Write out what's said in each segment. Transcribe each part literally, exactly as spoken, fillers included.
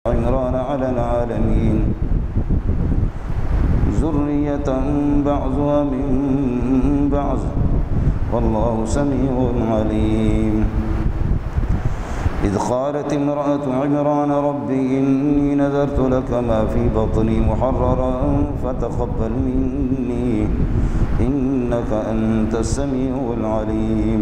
عمران على العالمين ذرية بعضها من بعض والله سميع عليم إذ قالت امرأة عمران رب إني نذرت لك ما في بطني محررا فتقبل مني إنك أنت السميع العليم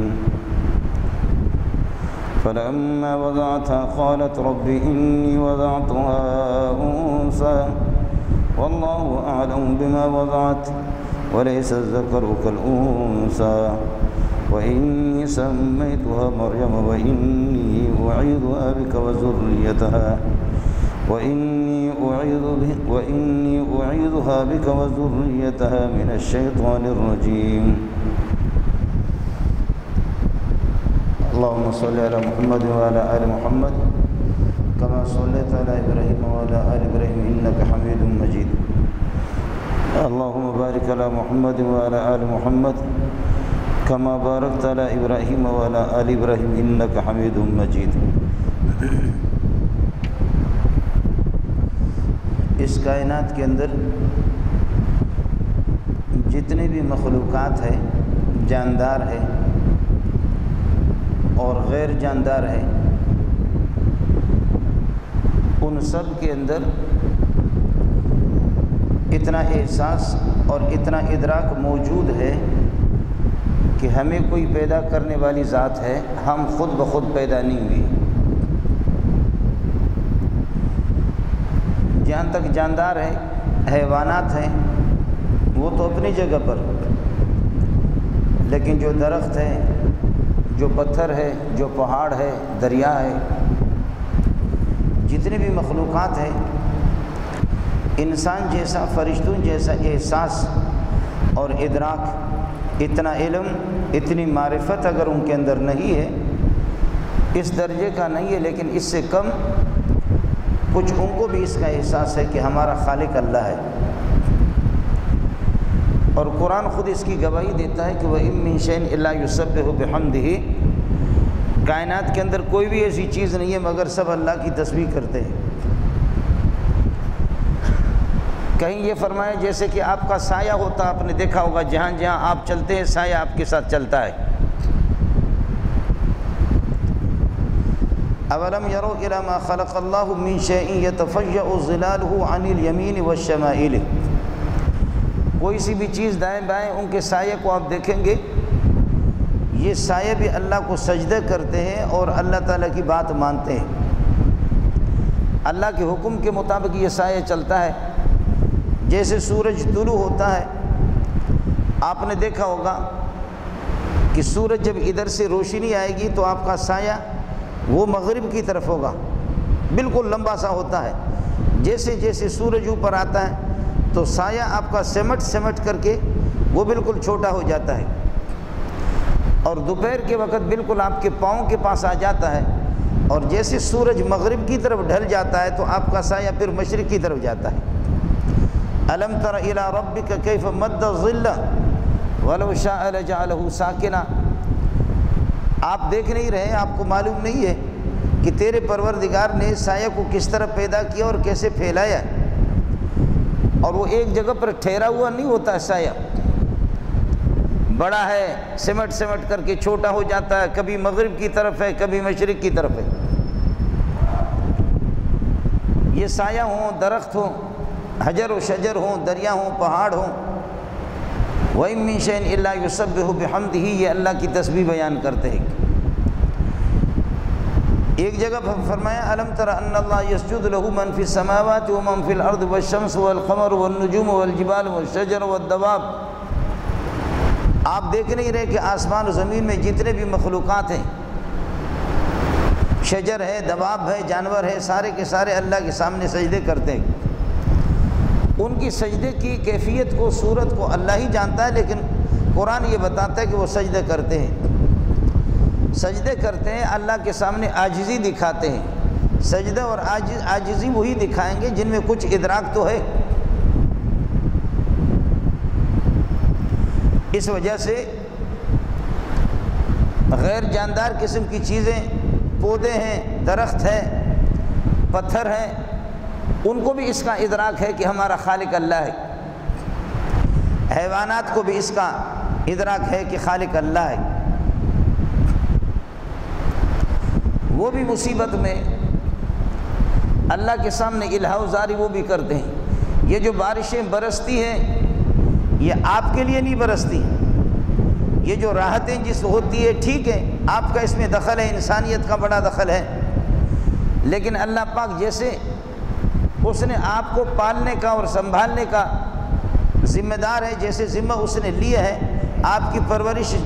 فلما وضعتها قالت رب إني وضعتها أنثى والله أعلم بما وضعت وليس الذكر كالأنثى وإني سميتها مريم وإني أعيذها بك وذريتها وإني أعيذ وإني أعيذها بك وذريتها من الشيطان الرجيم اللهم صل على محمد وعلى آل محمد كما صليت على إبراهيم وعلى آل إبراهيم إنك حميد مجيد اللهم بارك على محمد وعلى آل محمد كما باركت على إبراهيم وعلى آل إبراهيم إنك حميد مجيد. اس کائنات کے اندر جتنے بھی مخلوقات ہیں، جاندار ہے اور غیر جاندار ہے، ان سب کے اندر اتنا احساس اور اتنا ادراک موجود ہے کہ ہمیں کوئی پیدا کرنے والی ذات ہے، ہم خود بخود پیدا نہیں ہوئی. جہاں تک جاندار ہے، حیوانات ہیں، وہ تو اپنی جگہ پر، لیکن جو درخت ہے، جو پتھر ہے، جو پہاڑ ہے، دریا ہے، جتنے بھی مخلوقات ہیں، انسان جیسا، فرشتوں جیسا احساس اور ادراک، اتنا علم، اتنی معرفت اگر ان کے اندر نہیں ہے، اس درجے کا نہیں ہے، لیکن اس سے کم کچھ ان کو بھی اس کا احساس ہے کہ ہمارا خالق اللہ ہے. اور قرآن خود اس کی گواہی دیتا ہے کہ وَإِن مِّن شَيْءٍ إِلَّا يُسَبِّحُ بِحَمْدِهِ، کائنات کے اندر کوئی بھی ایسی چیز نہیں ہے مگر سب اللہ کی تسبیح کرتے ہیں. کہیں یہ فرمایا جیسے کہ آپ کا سایہ ہوتا، آپ نے دیکھا ہوگا جہاں جہاں آپ چلتے ہیں سایہ آپ کے ساتھ چلتا ہے. اولم یروا الی ما خلق اللہ من شیء یتفجأ ظلالہ عن الیمین والشمائل، کوئی سی بھی چیز دائیں بائیں ان کے سائے کو آپ دیکھیں گے، یہ سائے بھی اللہ کو سجدہ کرتے ہیں اور اللہ تعالیٰ کی بات مانتے ہیں. اللہ کے حکم کے مطابق یہ سایہ چلتا ہے. جیسے سورج طلوع ہوتا ہے، آپ نے دیکھا ہوگا کہ سورج جب ادھر سے روشنی آئے گی تو آپ کا سایہ وہ مغرب کی طرف ہوگا، بالکل لمبا سا ہوتا ہے. جیسے جیسے سورج اوپر آتا ہے تو سایہ آپ کا سمٹ سمٹ کر کے وہ بالکل چھوٹا ہو جاتا ہے، اور دوپہر کے وقت بالکل آپ کے پاؤں کے پاس آ جاتا ہے. اور جیسے سورج مغرب کی طرف ڈھل جاتا ہے تو آپ کا سایہ پھر مشرق کی طرف جاتا ہے. الم تر الی ربک کیف مد الظل ولو شاء لجعلہ ساکنا، آپ دیکھ نہیں رہے، آپ کو معلوم نہیں ہے کہ تیرے پروردگار نے سایہ کو کس طرح پیدا کیا اور کیسے پھیلایا. اور وہ ایک جگہ پر ٹھہرا ہوا نہیں ہوتا، سایہ بڑا ہے، سمٹ سمٹ کر کے چھوٹا ہو جاتا ہے، کبھی مغرب کی طرف ہے، کبھی مشرق کی طرف ہے. یہ سایہ ہوں، درخت ہوں، حجر و شجر ہوں، دریا ہوں، پہاڑ ہوں، وَإِن مِّن شَيْءٍ إِلَّا يُسَبِّحُ بِحَمْدِهِ، یہ اللہ کی تسبیح بیان کرتے ہیں. ایک جگہ فرمایا أَلَمْ تَرَ أَنَّ اللَّهَ يَسْجُدُ لَهُ مَنْ فِي السَّمَاوَاتِ وَمَنْ فِي الْأَرْضِ وَالشَّمْسُ وَالْقَمَرُ وَالنُّجُومُ وَالْجِبَالُ وَالشَّجَرُ وَالدَّوَابُ. آپ دیکھ نہیں رہے کہ آسمان و زمین میں جتنے بھی مخلوقات ہیں، شجر ہے، دواب ہے، جانور ہے، سارے کے سارے اللہ کے سامنے سجدے کرتے ہیں. ان کی سجدے کی کیفیت کو، صورت کو اللہ ہی جانتا ہے، لیکن قرآن یہ بتاتا ہے کہ وہ سجدے کرتے ہیں. سجدے کرتے ہیں، اللہ کے سامنے عاجزی دکھاتے ہیں. سجدہ اور عاجزی وہی دکھائیں گے جن میں کچھ ادراک تو ہے. اس وجہ سے غیر جاندار قسم کی چیزیں، پودے ہیں، درخت ہے، پتھر ہیں، ان کو بھی اس کا ادراک ہے کہ ہمارا خالق اللہ ہے، حیوانات کو بھی اس کا ادراک ہے کہ خالق اللہ ہے، وہ بھی مصیبت میں اللہ کے سامنے الہا و زاری وہ بھی کرتے ہیں۔ یہ جو بارشیں برستی ہیں یہ آپ کے لیے نہیں برستی، یہ جو راحتیں جس ہوتی ہے ٹھیک ہے آپ کا اس میں دخل ہے، انسانیت کا بڑا دخل ہے، لیکن اللہ پاک جیسے اس نے آپ کو پالنے کا اور سنبھالنے کا ذمہ دار ہے، جیسے ذمہ اس نے لیا ہے آپ کی پرورش،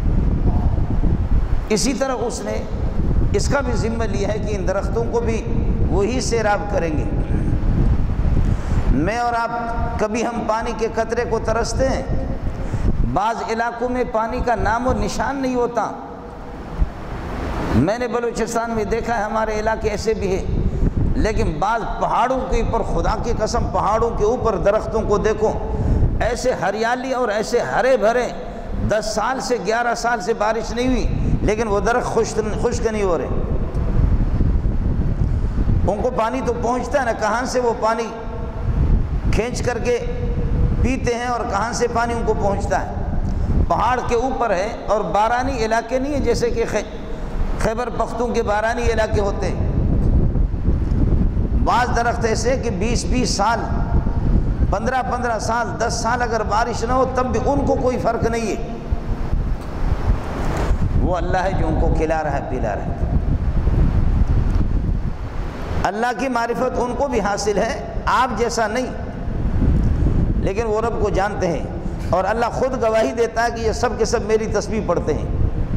اسی طرح اس نے اس کا بھی ذمہ لیا ہے کہ ان درختوں کو بھی وہی سیراب کریں گے۔ میں اور آپ کبھی ہم پانی کے قطرے کو ترستے ہیں، بعض علاقوں میں پانی کا نام و نشان نہیں ہوتا۔ میں نے بلوچستان میں دیکھا ہے، ہمارے علاقے ایسے بھی ہیں، لیکن بعض پہاڑوں کے اوپر، خدا کی قسم پہاڑوں کے اوپر درختوں کو دیکھو، ایسے ہریالی اور ایسے ہرے بھرے، دس سال سے گیارہ سال سے بارش نہیں ہوئی لیکن وہ درخت خشک خشک نہیں ہو رہے۔ ان کو پانی تو پہنچتا ہے نا، کہاں سے وہ پانی کھینچ کر کے پیتے ہیں اور کہاں سے پانی ان کو پہنچتا ہے؟ پہاڑ کے اوپر ہے اور بارانی علاقے نہیں ہیں جیسے کہ خیبر پختون کے بارانی علاقے ہوتے ہیں۔ بعض درخت ایسے کہ بیس بیس سال، پندرہ پندرہ سال، دس سال اگر بارش نہ ہو تب بھی ان کو کوئی فرق نہیں ہے۔ وہ اللہ ہے جو ان کو کھلا رہا ہے، پلا رہا ہے۔ اللہ کی معرفت ان کو بھی حاصل ہے، آپ جیسا نہیں، لیکن وہ رب کو جانتے ہیں، اور اللہ خود گواہی دیتا ہے کہ یہ سب کے سب میری تسبیح پڑھتے ہیں۔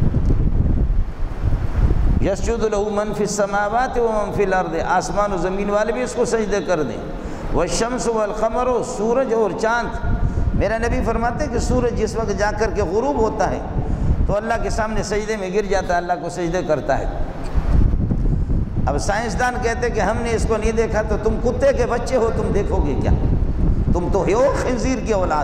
یسجد لہ من فی السماوات و من فی الارض، آسمان و زمین والے بھی اس کو سجدے کر دیں۔ والشمس والقمر، سورج اور چاند، میرا نبی فرماتے ہیں کہ سورج جس وقت جا کر کے غروب ہوتا ہے تو اللہ کے سامنے سجدے میں گر جاتا ہے، اللہ کو سجدے کرتا ہے۔ اب سائنسدان کہتے کہ ہم نے اس کو نہیں دیکھا، تو تم کتے کے بچے ہو، تم دیکھو گے کیا؟ تم تو ہو خنزیر کی اولاد،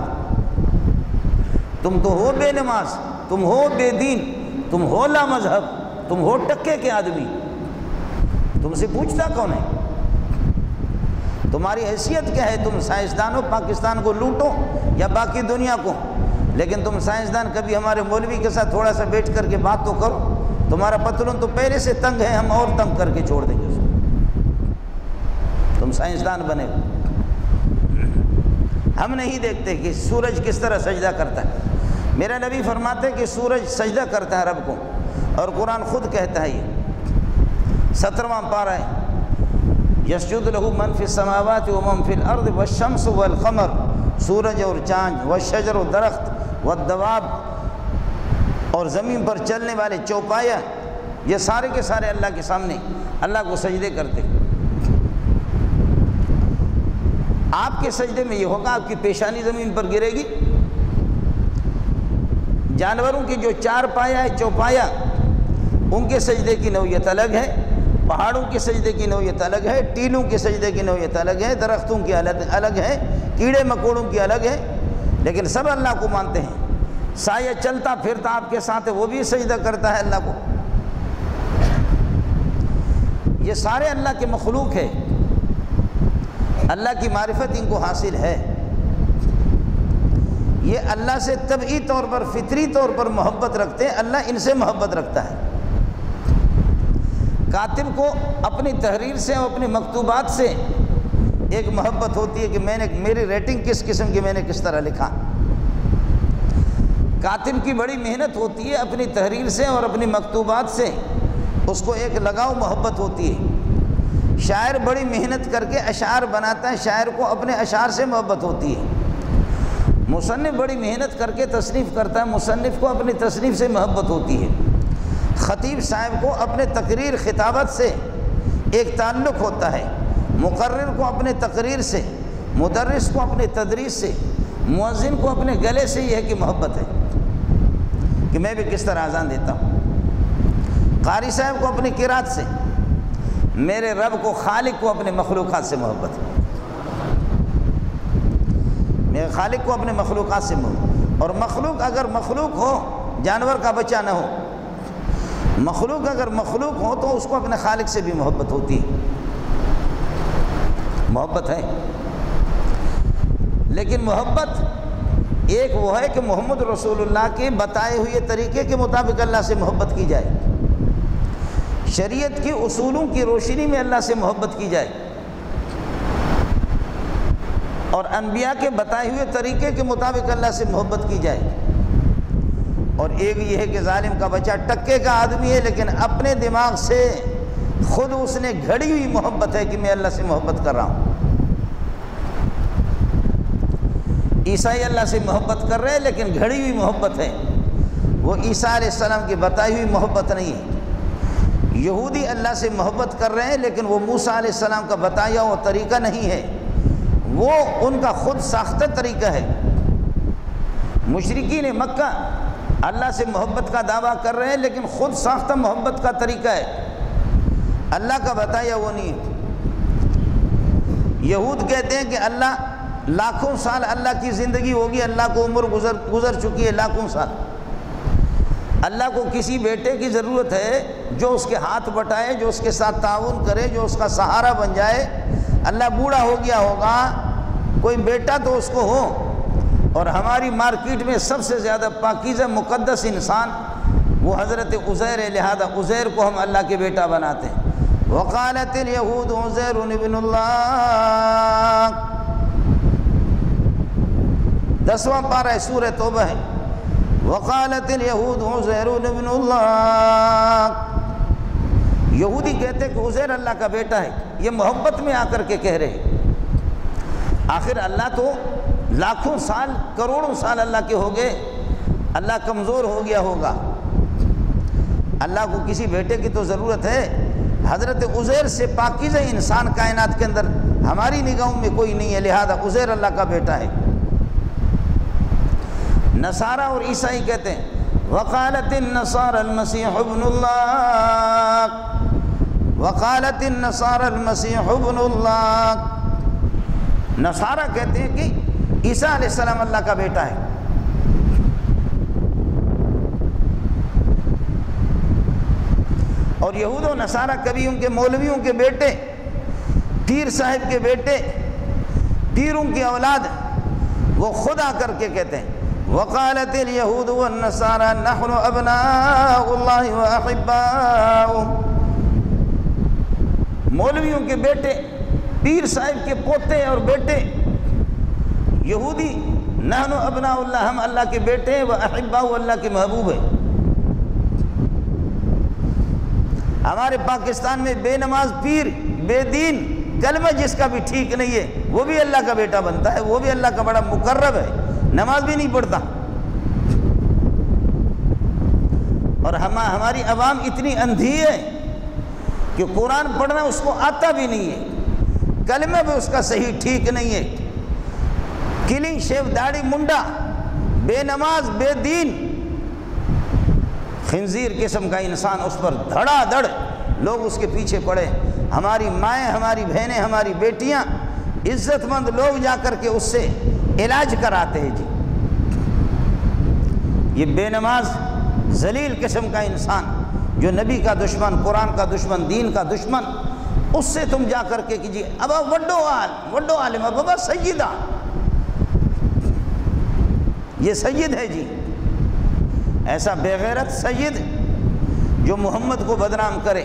تم تو ہو بے نماز، تم ہو بے دین، تم ہو لا مذہب، تم ہو ٹکے کے آدمی، تم سے پوچھتا کون ہے؟ تمہاری حیثیت کیا ہے؟ تم سائنسدانوں پاکستان کو لوٹو یا باقی دنیا کو، لیکن تم سائنسدان کبھی ہمارے مولوی کے ساتھ تھوڑا سا بیٹھ کر کے بات تو کرو۔ تمہارا پتلون تو پہلے سے تنگ ہے، ہم اور تنگ کر کے چھوڑ دیں گے اس کو، تم سائنسدان بنے گا۔ ہم نہیں دیکھتے کہ سورج کس طرح سجدہ کرتا ہے۔ میرا نبی فرماتے کہ سورج سجدہ کرتا ہے رب کو، اور قرآن خود کہتا ہے، یہ سترواں پارہ ہے، یسجد لہ من فی السماوات و من فی الارض والشمس والقمر، سورج اور چاند، والشجر و درخت، والدواب، اور زمین پر چلنے والے چوپایا، یہ سارے کے سارے اللہ کے سامنے اللہ کو سجدے کرتے۔ آپ کے سجدے میں یہ ہوگا، آپ کی پیشانی زمین پر گرے گی۔ جانوروں کی جو چار پایا ہے، چوپایا، ان کے سجدے کی نوعیت الگ ہے، پہاڑوں کے سجدے کی نوعیت الگ ہے، ٹیلوں کے سجدے کی نوعیت الگ ہے، درختوں کی الگ الگ ہے، کیڑے مکوڑوں کی الگ ہے، لیکن سب اللہ کو مانتے ہیں۔ سایہ چلتا پھرتا آپ کے ساتھ ہے، وہ بھی سجدہ کرتا ہے اللہ کو۔ یہ سارے اللہ کے مخلوق ہے، اللہ کی معرفت ان کو حاصل ہے۔ یہ اللہ سے طبعی طور پر، فطری طور پر محبت رکھتے ہیں، اللہ ان سے محبت رکھتا ہے۔ کاتب کو اپنی تحریر سے اور اپنی مکتوبات سے ایک محبت ہوتی ہے کہ میں نے میری ریٹنگ کس قسم کی، میں نے کس طرح لکھا۔ کاتب کی بڑی محنت ہوتی ہے اپنی تحریر سے اور اپنی مکتوبات سے، اس کو ایک لگاؤ محبت ہوتی ہے۔ شاعر بڑی محنت کر کے اشعار بناتا ہے، شاعر کو اپنے اشعار سے محبت ہوتی ہے۔ مصنف بڑی محنت کر کے تصنیف کرتا ہے، مصنف کو اپنی تصنیف سے محبت ہوتی ہے۔ خطیب صاحب کو اپنے تقریر خطابت سے ایک تعلق ہوتا ہے، مقرر کو اپنے تقریر سے، مدرس کو اپنے تدریس سے، مؤذن کو اپنے گلے سے، یہ ہے کہ محبت ہے کہ میں بھی کس طرح اذان دیتا ہوں۔ قاری صاحب کو اپنی قرات سے، میرے رب کو، خالق کو اپنے مخلوقات سے محبت ہے، میرے خالق کو اپنے مخلوقات سے محبت۔ اور مخلوق اگر مخلوق ہو، جانور کا بچہ نہ ہو، مخلوق اگر مخلوق ہو تو اس کو اپنے خالق سے بھی محبت ہوتی ہے۔ محبت ہے، لیکن محبت ایک وہ ہے کہ محمد رسول اللہ کے بتائے ہوئے طریقے کے مطابق اللہ سے محبت کی جائے، شریعت کے اصولوں کی روشنی میں اللہ سے محبت کی جائے، اور انبیاء کے بتائے ہوئے طریقے کے مطابق اللہ سے محبت کی جائے۔ اور ایک یہ ہے کہ ظالم کا بچہ ٹکے کا آدمی ہے لیکن اپنے دماغ سے خود اس نے گھڑی ہوئی محبت ہے کہ میں اللہ سے محبت کر رہا ہوں۔ عیسائی اللہ سے محبت کر رہے ہیں لیکن گھڑی ہوئی محبت ہے، وہ عیسیٰ علیہ السلام کی بتائی ہوئی محبت نہیں ہے۔ یہودی اللہ سے محبت کر رہے ہیں لیکن وہ موسیٰ علیہ السلام کا بتایا ہوا طریقہ نہیں ہے، وہ ان کا خود ساختہ طریقہ ہے۔ مشرکین مکہ اللہ سے محبت کا دعویٰ کر رہے ہیں لیکن خود ساختہ محبت کا طریقہ ہے، اللہ کا بتایا وہ نہیں ہے۔ یہود کہتے ہیں کہ اللہ لاکھوں سال اللہ کی زندگی ہوگی، اللہ کو عمر گزر گزر چکی ہے لاکھوں سال، اللہ کو کسی بیٹے کی ضرورت ہے جو اس کے ہاتھ بٹائے، جو اس کے ساتھ تعاون کرے، جو اس کا سہارا بن جائے۔ اللہ بوڑھا ہو گیا ہوگا، کوئی بیٹا تو اس کو ہو۔ اور ہماری مارکیٹ میں سب سے زیادہ پاکیزہ مقدس انسان وہ حضرت عزیر ہے، لہذا عزیر کو ہم اللہ کے بیٹا بناتے ہیں۔ وقالت الیہود عزیر ابن اللہ، دسواں پارہ سورہ توبہ ہے۔ وقالت الیہود عزیر ابن اللہ، یہودی کہتے ہیں کہ عزیر اللہ کا بیٹا ہے، یہ محبت میں آ کر کے کہہ رہے ہیں۔ آخر اللہ تو لاکھوں سال کروڑوں سال اللہ کے ہو گئے، اللہ کمزور ہو گیا ہوگا، اللہ کو کسی بیٹے کی تو ضرورت ہے۔ حضرت عزیر سے پاکیزہ انسان کائنات کے اندر ہماری نگاہوں میں کوئی نہیں ہے، لہذا عزیر اللہ کا بیٹا ہے۔ نصارہ اور عیسائی کہتے ہیں وقالت النصارى المسیح ابن اللہ، وقالت النصارى المسیح ابن اللہ، نصارہ کہتے ہیں کہ عیسیٰ علیہ السلام اللہ کا بیٹا ہے۔ اور یہود و نصارہ کبھی ان کے مولویوں کے بیٹے، پیر صاحب کے بیٹے، پیروں کی اولاد، وہ خود آ کر کے کہتے ہیں وقالت الیہود والنصارى نحن ابناء اللہ واحباؤہ، مولویوں کے بیٹے، پیر صاحب کے پوتے اور بیٹے، یہودی نحن ابناء اللہ، ہم اللہ کے بیٹے ہیں، واحباؤہ، اللہ کے محبوب ہیں۔ ہمارے پاکستان میں بے نماز پیر، بے دین، کلمہ جس کا بھی ٹھیک نہیں ہے وہ بھی اللہ کا بیٹا بنتا ہے، وہ بھی اللہ کا بڑا مقرب ہے، نماز بھی نہیں پڑھتا۔ اور ہم ہماری عوام اتنی اندھی ہے کہ قرآن پڑھنا اس کو آتا بھی نہیں ہے، کلمہ بھی اس کا صحیح ٹھیک نہیں ہے، کلین شیو، داڑھی منڈا، بے نماز، بے دین، خنزیر قسم کا انسان، اس پر دھڑا دھڑ لوگ اس کے پیچھے پڑے۔ ہماری مائیں، ہماری بہنیں، ہماری بیٹیاں، عزت مند لوگ جا کر کے اس سے علاج کراتے ہیں۔ جی یہ بے نماز ذلیل قسم کا انسان جو نبی کا دشمن، قرآن کا دشمن، دین کا دشمن، اس سے تم جا کر کے کیجیے ابا وڈو آل وڈو عالم ابا سیدہ، یہ سید ہے جی، ایسا بے غیرت سید جو محمد کو بدنام کرے،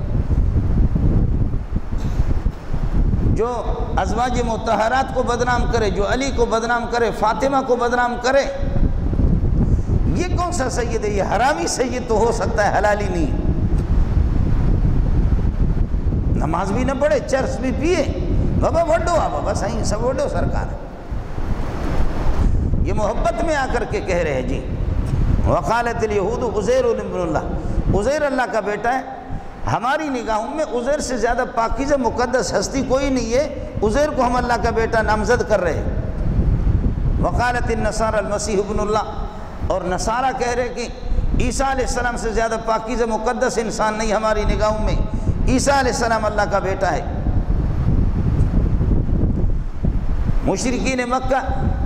جو ازواج مطہرات کو بدنام کرے، جو علی کو بدنام کرے، فاطمہ کو بدنام کرے، یہ کون سا سید ہے؟ یہ حرامی سید تو ہو سکتا ہے، حلالی نہیں۔ نماز بھی نہ پڑھے، چرس بھی پیے، بابا وڈو آ بابا صحیح سب وڈو سرکار ہے، یہ محبت میں آ کر کے کہہ رہے ہیں جی وقالت الیہود عزیر ابن اللہ، عزیر اللہ کا بیٹا ہے۔ ہماری نگاہوں میں عزیر سے زیادہ پاکیزہ مقدس ہستی کوئی نہیں ہے، عزیر کو ہم اللہ کا بیٹا نامزد کر رہے ہیں۔ وقالت النصارى المسیح ابن اللہ، اور نصارہ کہہ رہے کہ عیسیٰ علیہ السلام سے زیادہ پاکیزہ مقدس انسان نہیں ہماری نگاہوں میں، عیسیٰ علیہ السلام اللہ کا بیٹا ہے۔ مشرکین مکہ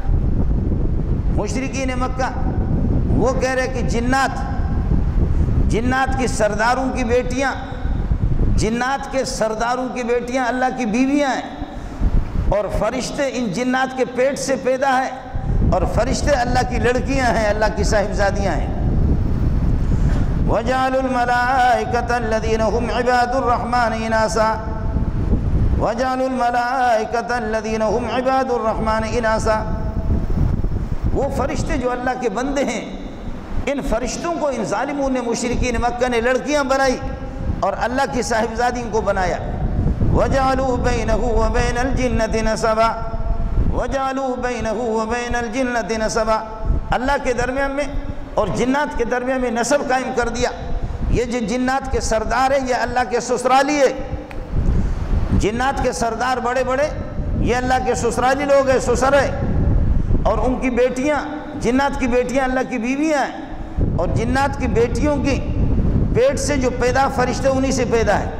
مشرکین مکہ وہ کہہ رہے کہ جنات جنات کی سرداروں کی بیٹیاں جنات کے سرداروں کی بیٹیاں اللہ کی بیویاں ہیں، اور فرشتے ان جنات کے پیٹ سے پیدا ہیں، اور فرشتے اللہ کی لڑکیاں ہیں، اللہ کی صاحبزادیاں ہیں۔ وَجَعَلُوا الْمَلَائِكَةَ الَّذِينَ هُمْ عِبَادُ الرَّحْمَنِ إِنَاثًا وَجَعَلُوا الْمَلَائِكَةَ الَّذِينَ هُمْ عِبَادُ الرَّحْمَنِ إِنَاثًا، وہ فرشتے جو اللہ کے بندے ہیں، ان فرشتوں کو ان ظالموں نے، مشرکین مکہ نے لڑکیاں بنائی اور اللہ کی صاحبزادیوں کو بنایا۔ وَجَعَلُوا بَيْنَهُ وَبَيْنَ الْجِنَّةِ نَسَبًا وَجَعَلُوا بَيْنَهُ وَبَيْنَ الْجِنَّةِ نَسَبًا، اللہ کے درمیان میں اور جنات کے درمیان میں نسب قائم کر دیا۔ یہ جو جنات کے سردار ہیں یہ اللہ کے سسرالی ہے، جنات کے سردار بڑے بڑے یہ اللہ کے سسرالی لوگ ہیں، سسر ہیں، اور ان کی بیٹیاں، جنات کی بیٹیاں اللہ کی بیویاں ہیں، اور جنات کی بیٹیوں کی پیٹ سے جو پیدا فرشتے انہی سے پیدا ہے۔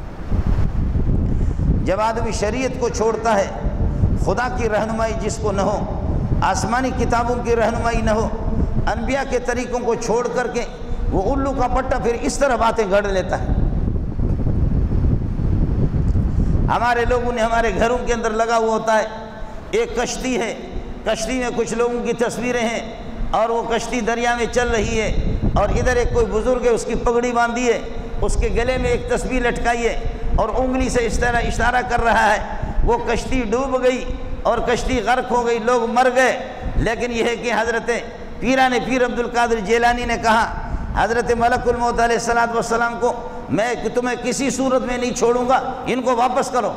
جب آدمی شریعت کو چھوڑتا ہے، خدا کی رہنمائی جس کو نہ ہو، آسمانی کتابوں کی رہنمائی نہ ہو، انبیاء کے طریقوں کو چھوڑ کر کے وہ الو کا پٹا پھر اس طرح باتیں گھڑ لیتا ہے۔ ہمارے لوگوں نے ہمارے گھروں کے اندر لگا ہوا ہوتا ہے، ایک کشتی ہے، کشتی میں کچھ لوگوں کی تصویریں ہیں، اور وہ کشتی دریا میں چل رہی ہے، اور ادھر ایک کوئی بزرگ ہے، اس کی پگڑی باندھی ہے، اس کے گلے میں ایک تسبیح لٹکائی ہے، اور انگلی سے اس طرح اشارہ کر رہا ہے۔ وہ کشتی ڈوب گئی اور کشتی غرق ہو گئی، لوگ مر گئے، لیکن یہ ہے کہ حضرت پیران پیر عبد القادر جیلانی نے کہا حضرت ملک الموت علیہ الصلوۃ والسلام کو، میں تمہیں کسی صورت میں نہیں چھوڑوں گا، ان کو واپس کرو۔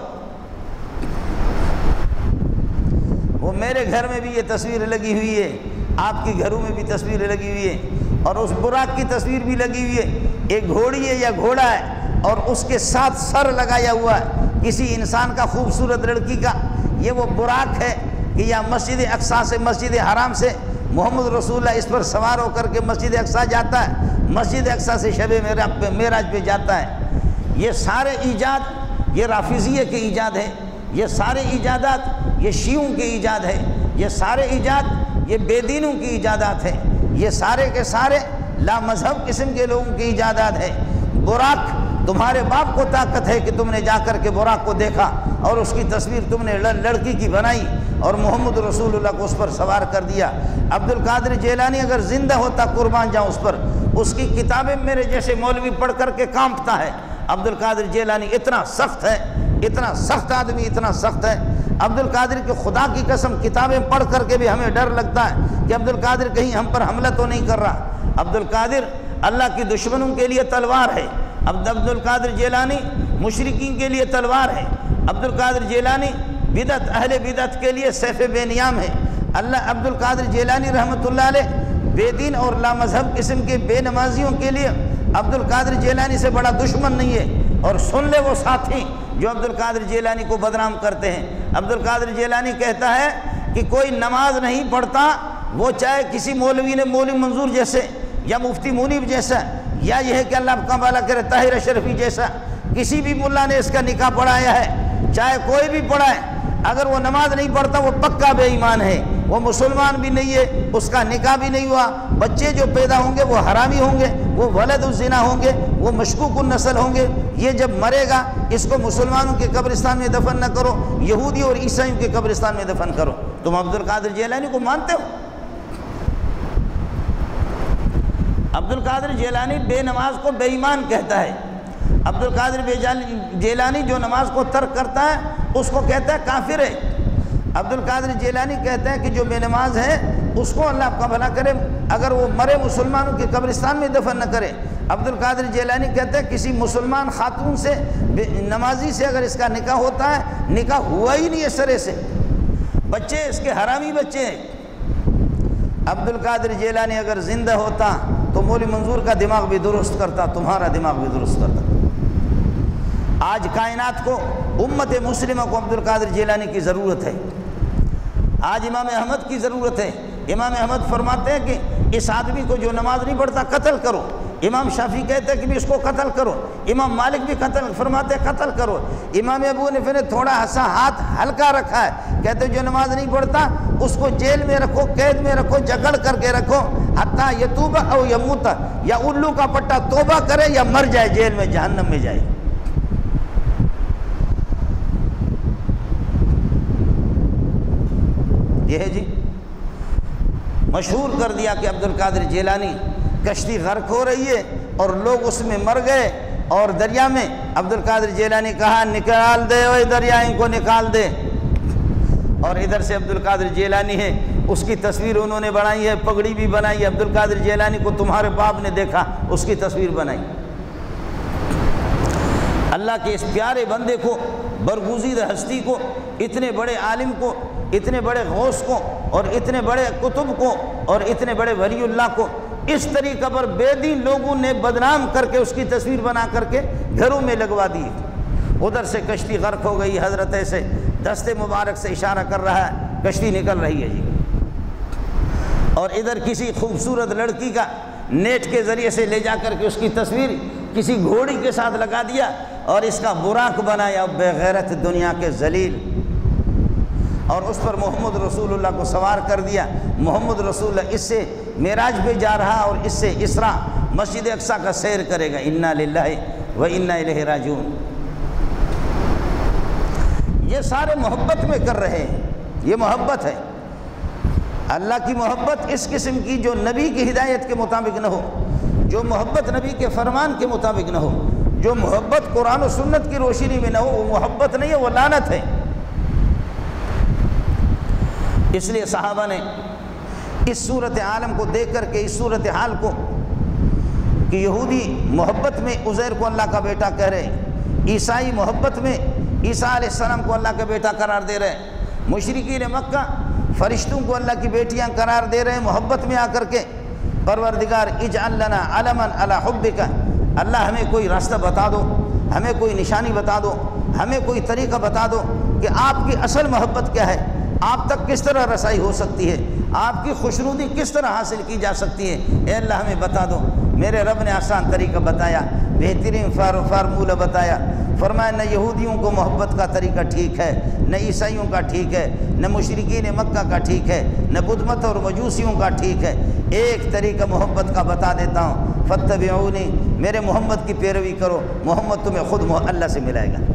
وہ میرے گھر میں بھی یہ تصویر لگی ہوئی ہے، آپ کے گھروں میں بھی تصویر لگی ہوئی ہے، اور اس براق کی تصویر بھی لگی ہوئی ہے، ایک گھوڑی ہے یا گھوڑا ہے، اور اس کے ساتھ سر لگایا ہوا ہے کسی انسان کا، خوبصورت لڑکی کا۔ یہ وہ براق ہے کہ یا مسجد اقصیٰ سے، مسجد حرام سے محمد رسول اللہ اس پر سوار ہو کر کے مسجد اقصیٰ جاتا ہے، مسجد اقصیٰ سے شب معراج پہ جاتا ہے۔ یہ سارے ایجاد یہ رافضیہ کے ایجاد ہے، یہ سارے ایجادات یہ شیعوں کے ایجاد ہے، یہ سارے ایجاد یہ بے دینوں کی ایجادات ہیں، یہ سارے کے سارے لا مذہب قسم کے لوگوں کی ایجادات ہیں۔ براق، تمہارے باپ کو طاقت ہے کہ تم نے جا کر کے براق کو دیکھا اور اس کی تصویر تم نے لڑکی کی بنائی اور محمد رسول اللہ کو اس پر سوار کر دیا۔ عبد القادر جیلانی اگر زندہ ہوتا، قربان جاؤں اس پر، اس کی کتابیں میرے جیسے مولوی پڑھ کر کے کانپتا ہے۔ عبد القادر جیلانی اتنا سخت ہے، اتنا سخت آدمی، اتنا سخت ہے۔ عبد القادر کی خدا کی قسم کتابیں پڑھ کر کے بھی ہمیں ڈر لگتا ہے کہ عبد القادر کہیں ہم پر حملہ تو نہیں کر رہا۔ عبد القادر اللہ کی دشمنوں کے لیے تلوار ہے، عبد القادر جیلانی مشرکین کے لیے تلوار ہے، عبد القادر جیلانی بدعت اہل بدعت کے لیے سیف بے نیام ہے۔ اللہ عبد القادر جیلانی رحمۃ اللہ علیہ بے دین اور لا مذہب قسم کے بے نمازیوں کے لیے عبد القادر جیلانی سے بڑا دشمن نہیں ہے۔ اور سن لے وہ ساتھی جو عبد القادر جیلانی کو بدنام کرتے ہیں۔ عبد القادر جیلانی کہتا ہے کہ کوئی نماز نہیں پڑھتا، وہ چاہے کسی مولوی نے مولوی منظور جیسے یا مفتی منیب جیسا، یا یہ ہے کہ اللہ کا بالا کرے طاہر اشرفی جیسا، کسی بھی ملا نے اس کا نکاح پڑھایا ہے، چاہے کوئی بھی پڑھائے، اگر وہ نماز نہیں پڑھتا وہ پکا بے ایمان ہے، وہ مسلمان بھی نہیں ہے، اس کا نکاح بھی نہیں ہوا، بچے جو پیدا ہوں گے وہ حرامی ہوں گے، وہ ولد الزنا ہوں گے، وہ مشکوک النسل ہوں گے۔ یہ جب مرے گا اس کو مسلمانوں کے قبرستان میں دفن نہ کرو، یہودی اور عیسائیوں کے قبرستان میں دفن کرو۔ تم عبد القادر جیلانی کو مانتے ہو؟ عبد القادر جیلانی بے نماز کو بے ایمان کہتا ہے۔ عبد القادر جیلانی جو نماز کو ترک کرتا ہے اس کو کہتا ہے کافر ہے۔ عبد القادر جیلانی کہتا ہے کہ جو بے نماز ہے اس کو اللہ کا بھلا کرے، اگر وہ مرے مسلمانوں کے قبرستان میں دفن نہ کرے۔ عبد القادر جیلانی کہتا ہے کسی مسلمان خاتون سے، نمازی سے اگر اس کا نکاح ہوتا ہے، نکاح ہوا ہی نہیں ہے سرے سے، بچے اس کے حرامی بچے ہیں۔ عبد القادر جیلانی اگر زندہ ہوتا تو مولوی منظور کا دماغ بھی درست کرتا، تمہارا دماغ بھی درست کرتا۔ آج کائنات کو، امت مسلمہ کو عبد القادر جیلانی کی ضرورت ہے، آج امام احمد کی ضرورت ہے۔ امام احمد فرماتے ہیں کہ اس آدمی کو جو نماز نہیں پڑھتا قتل کرو۔ امام شافعی کہتے ہیں کہ بھی اس کو قتل کرو۔ امام مالک بھی قتل فرماتے ہیں قتل کرو۔ امام ابو حنیفہ نے تھوڑا سا ہاتھ ہلکا رکھا ہے، کہتے ہیں جو نماز نہیں پڑھتا اس کو جیل میں رکھو، قید میں رکھو، جکڑ کر کے رکھو، حتیٰ یتوب او یموت، یا الو کا پٹا توبہ کرے یا مر جائے، جیل میں جہنم میں جائے۔ یہ ہے جی، مشہور کر دیا کہ عبد القادر جیلانی کشتی غرق ہو رہی ہے اور لوگ اس میں مر گئے، اور دریا میں عبد القادر جیلانی کہا نکال دے اوے دریا، ان کو نکال دے، اور ادھر سے عبد القادر جیلانی ہے، اس کی تصویر انہوں نے بنائی ہے، پگڑی بھی بنائی ہے، عبد القادر جیلانی کو تمہارے باپ نے دیکھا، اس کی تصویر بنائی۔ اللہ کے اس پیارے بندے کو، برگزیدہ ہستی کو، اتنے بڑے عالم کو، اتنے بڑے غوث کو، اور اتنے بڑے کتب کو، اور اتنے بڑے ولی اللہ کو اس طریقہ پر بے دین لوگوں نے بدنام کر کے اس کی تصویر بنا کر کے گھروں میں لگوا دی۔ ادھر سے کشتی غرق ہو گئی، حضرت سے دست مبارک سے اشارہ کر رہا ہے، کشتی نکل رہی ہے جی، اور ادھر کسی خوبصورت لڑکی کا نیٹ کے ذریعے سے لے جا کر کے اس کی تصویر کسی گھوڑی کے ساتھ لگا دیا اور اس کا براق بنایا، بے غیرت دنیا کے ذلیل، اور اس پر محمد رسول اللہ کو سوار کر دیا۔ محمد رسول اللہ اس سے معراج پہ جا رہا اور اس سے اسراء مسجد اقصیٰ کا سیر کرے گا۔ انا للہ و انا الیہ راجعون۔ یہ سارے محبت میں کر رہے ہیں، یہ محبت ہے، اللہ کی محبت اس قسم کی جو نبی کی ہدایت کے مطابق نہ ہو، جو محبت نبی کے فرمان کے مطابق نہ ہو، جو محبت قرآن و سنت کی روشنی میں نہ ہو، وہ محبت نہیں ہے، وہ لعنت ہے۔ اس لیے صحابہ نے اس صورت عالم کو دیکھ کر کے، اس صورت حال کو کہ یہودی محبت میں عزیر کو اللہ کا بیٹا کہہ رہے ہیں، عیسائی محبت میں عیسیٰ علیہ السلام کو اللہ کا بیٹا قرار دے رہے ہیں، مشرکین مکہ فرشتوں کو اللہ کی بیٹیاں قرار دے رہے ہیں محبت میں آ کر کے۔ پروردگار اجعل لنا علما علی حبک، اللہ ہمیں کوئی راستہ بتا دو، ہمیں کوئی نشانی بتا دو، ہمیں کوئی طریقہ بتا دو کہ آپ کی اصل محبت کیا ہے، آپ تک کس طرح رسائی ہو سکتی ہے، آپ کی خوشنودی کس طرح حاصل کی جا سکتی ہے، اے اللہ ہمیں بتا دو۔ میرے رب نے آسان طریقہ بتایا، بہترین فارمولہ بتایا، فرمایا نہ یہودیوں کو محبت کا طریقہ ٹھیک ہے، نہ عیسائیوں کا ٹھیک ہے، نہ مشرکین مکہ کا ٹھیک ہے، نہ بدھ مت اور مجوسیوں کا ٹھیک ہے، ایک طریقہ محبت کا بتا دیتا ہوں، فاتبعونی، میرے محمد کی پیروی کرو، محمد تمہیں خود اللہ سے ملائے گا۔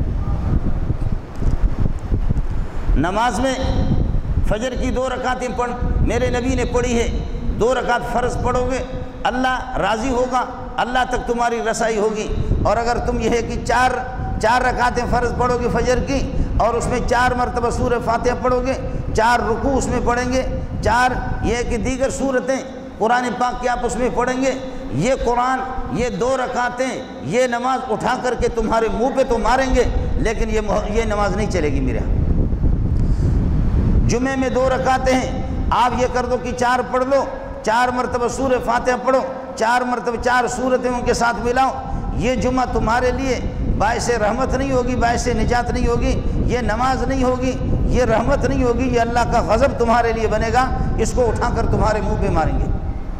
نماز میں فجر کی دو رکعتیں پڑھ میرے نبی نے پڑھی ہے، دو رکعت فرض پڑھو گے اللہ راضی ہوگا، اللہ تک تمہاری رسائی ہوگی، اور اگر تم یہ ہے کہ چار چار رکعتیں فرض پڑھو گے فجر کی اور اس میں چار مرتبہ سورہ فاتحہ پڑھو گے، چار رکوع اس میں پڑھیں گے، چار یہ کہ دیگر سورتیں قرآن پاک کی آپ اس میں پڑھیں گے، یہ قرآن یہ دو رکعتیں یہ نماز اٹھا کر کے تمہارے منہ پہ تو ماریں گے، لیکن یہ یہ نماز نہیں چلے گی میرے ہاں۔ جمعے میں دو رکعتیں ہیں، آپ یہ کر دو کہ چار پڑھ لو، چار مرتبہ سورہ فاتحہ پڑھو، چار مرتبہ چار سورتیں ان کے ساتھ ملاؤ، یہ جمعہ تمہارے لیے باعث رحمت نہیں ہوگی، باعث نجات نہیں ہوگی، یہ نماز نہیں ہوگی، یہ رحمت نہیں ہوگی، یہ اللہ کا غضب تمہارے لیے بنے گا، اس کو اٹھا کر تمہارے منہ پہ ماریں گے۔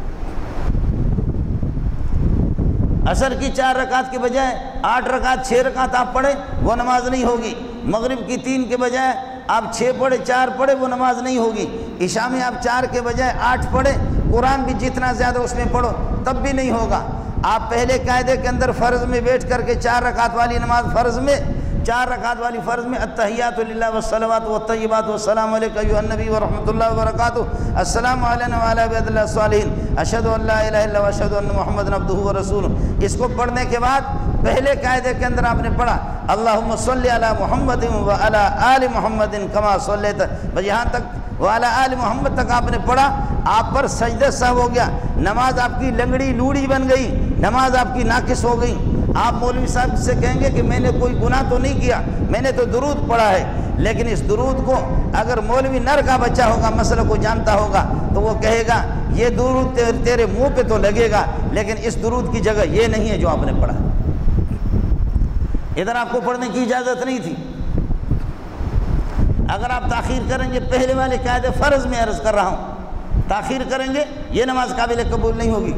عصر کی چار رکعت کے بجائے آٹھ رکعت چھ رکعت آپ پڑھیں وہ نماز نہیں ہوگی، مغرب کی تین کے بجائے آپ چھ پڑھے چار پڑھے وہ نماز نہیں ہوگی، عشاء میں آپ چار کے بجائے آٹھ پڑھے، قرآن بھی جتنا زیادہ اس میں پڑھو تب بھی نہیں ہوگا۔ آپ پہلے قاعدے کے اندر فرض میں بیٹھ کر کے چار رکعت والی نماز فرض میں چار رکعت والی فرض میں التحیات للہ والصلوات والطیبات والسلام علیک ایھا النبی ورحمۃ اللہ وبرکاتہ، السلام علینا وعلی عباد اللہ الصالحین، اشہد ان لا الہ الا اللہ واشہد ان محمد عبدہ ورسولہ، اس کو پڑھنے کے بعد پہلے قاعدے کے اندر آپ نے پڑھا اللہم صلی علی محمد وعلی آل محمد کما صلیت، یہاں تک وعلی آل محمد تک آپ نے پڑھا، آپ پر سجدہ سہو ہو گیا، نماز آپ کی لنگڑی لوڑی بن گئی، نماز آپ کی ناقص ہو گئی۔ آپ مولوی صاحب سے کہیں گے کہ میں نے کوئی گناہ تو نہیں کیا، میں نے تو درود پڑھا ہے، لیکن اس درود کو اگر مولوی نر کا بچہ ہوگا مسئلہ کو جانتا ہوگا تو وہ کہے گا یہ درود تیرے منہ پہ تو لگے گا، لیکن اس درود کی جگہ یہ نہیں ہے جو آپ نے پڑھا، ادھر آپ کو پڑھنے کی اجازت نہیں تھی۔ اگر آپ تاخیر کریں گے، پہلے والے قاعدے فرض میں عرض کر رہا ہوں، تاخیر کریں گے یہ نماز قابل قبول نہیں ہوگی۔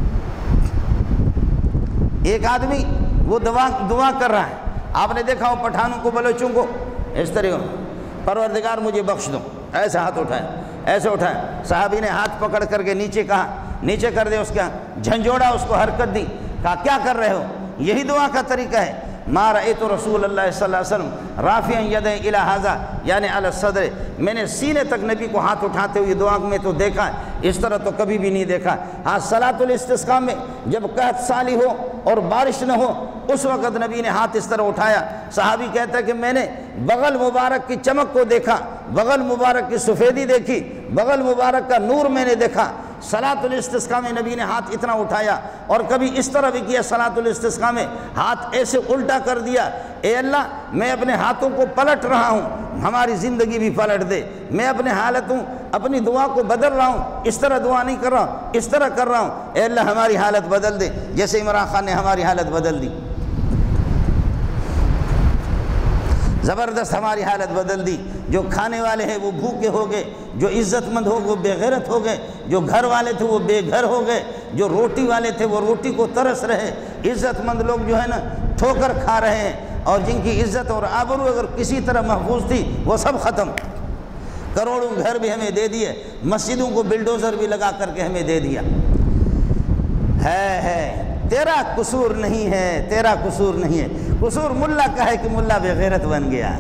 ایک آدمی وہ دعا دعا کر رہا ہے، آپ نے دیکھا وہ پٹھانوں کو بلوچوں کو اس طرح پروردگار مجھے بخش دو، ایسے ہاتھ اٹھائے ایسے اٹھائے، صحابی نے ہاتھ پکڑ کر کے نیچے کہا، نیچے کر دے، اس کا جھنجھوڑا، اس کو حرکت دی، کہا کیا کر رہے ہو، یہی دعا کا طریقہ ہے، ما رأیت رسول اللہ صلی اللہ علیہ وسلم رافعا یدیہ الی ھذا یعنی علی الصدر، میں نے سینے تک نبی کو ہاتھ اٹھاتے ہوئے دعا میں تو دیکھا ہے، اس طرح تو کبھی بھی نہیں دیکھا۔ ہاں صلاۃ الاستسقاء میں جب قحط سالی ہو اور بارش نہ ہو اس وقت نبی نے ہاتھ اس طرح اٹھایا۔ صحابی کہتا ہے کہ میں نے بغل مبارک کی چمک کو دیکھا، بغل مبارک کی سفیدی دیکھی، بغل مبارک کا نور میں نے دیکھا۔ صلاۃ الاستسقاء میں نبی نے ہاتھ اتنا اٹھایا، اور کبھی اس طرح بھی کیا صلاۃ الاستسقاء میں ہاتھ ایسے الٹا کر دیا، اے اللہ میں اپنے ہاتھوں کو پلٹ رہا ہوں، ہماری زندگی بھی پلٹ دے، میں اپنے حالتوں اپنی دعا کو بدل رہا ہوں، اس طرح دعا نہیں کر رہا ہوں، اس طرح کر رہا ہوں، اے اللہ ہماری حالت بدل دے، جیسے عمران خان نے ہماری حالت بدل دی، زبردست ہماری حالت بدل دی۔ جو کھانے والے ہیں وہ بھوکے ہو گئے، جو عزت مند ہو وہ بے غیرت ہو گئے، جو گھر والے تھے وہ بے گھر ہو گئے، جو روٹی والے تھے وہ روٹی کو ترس رہے، عزت مند لوگ جو ہے نا ٹھوکر کھا رہے ہیں، اور جن کی عزت اور آبرو اگر کسی طرح محفوظ تھی وہ سب ختم۔ کروڑوں گھر بھی ہمیں دے دیے، مسجدوں کو بلڈوزر بھی لگا کر کے ہمیں دے دیا۔ ہے ہے تیرا قصور نہیں ہے، تیرا قصور نہیں ہے، قصور ملا کا ہے کہ ملا بے غیرت بن گیا۔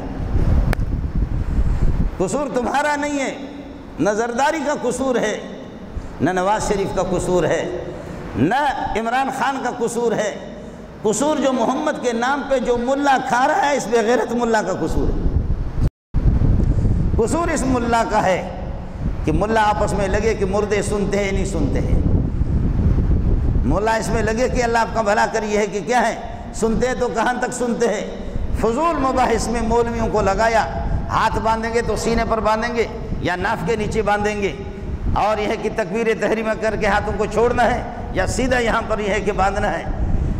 قصور تمہارا نہیں ہے، نہ زرداری کا قصور ہے، نہ نواز شریف کا قصور ہے، نہ عمران خان کا قصور ہے۔ قصور جو محمد کے نام پہ جو ملا کھا رہا ہے، اس بے غیرت ملا کا قصور ہے۔ قصور اس ملا کا ہے کہ ملا آپس میں لگے کہ مردے سنتے ہیں نہیں سنتے ہیں، ملا اس میں لگے کہ اللہ آپ کا بھلا کریے ہے کہ کیا ہے، سنتے تو کہاں تک سنتے ہیں۔ فضول مباحث میں مولویوں کو لگایا، ہاتھ باندھیں گے تو سینے پر باندھیں گے یا ناف کے نیچے باندھیں گے، اور یہ ہے کہ تکبیر تحریمہ کر کے ہاتھوں کو چھوڑنا ہے یا سیدھا یہاں پر یہ ہے کہ باندھنا ہے۔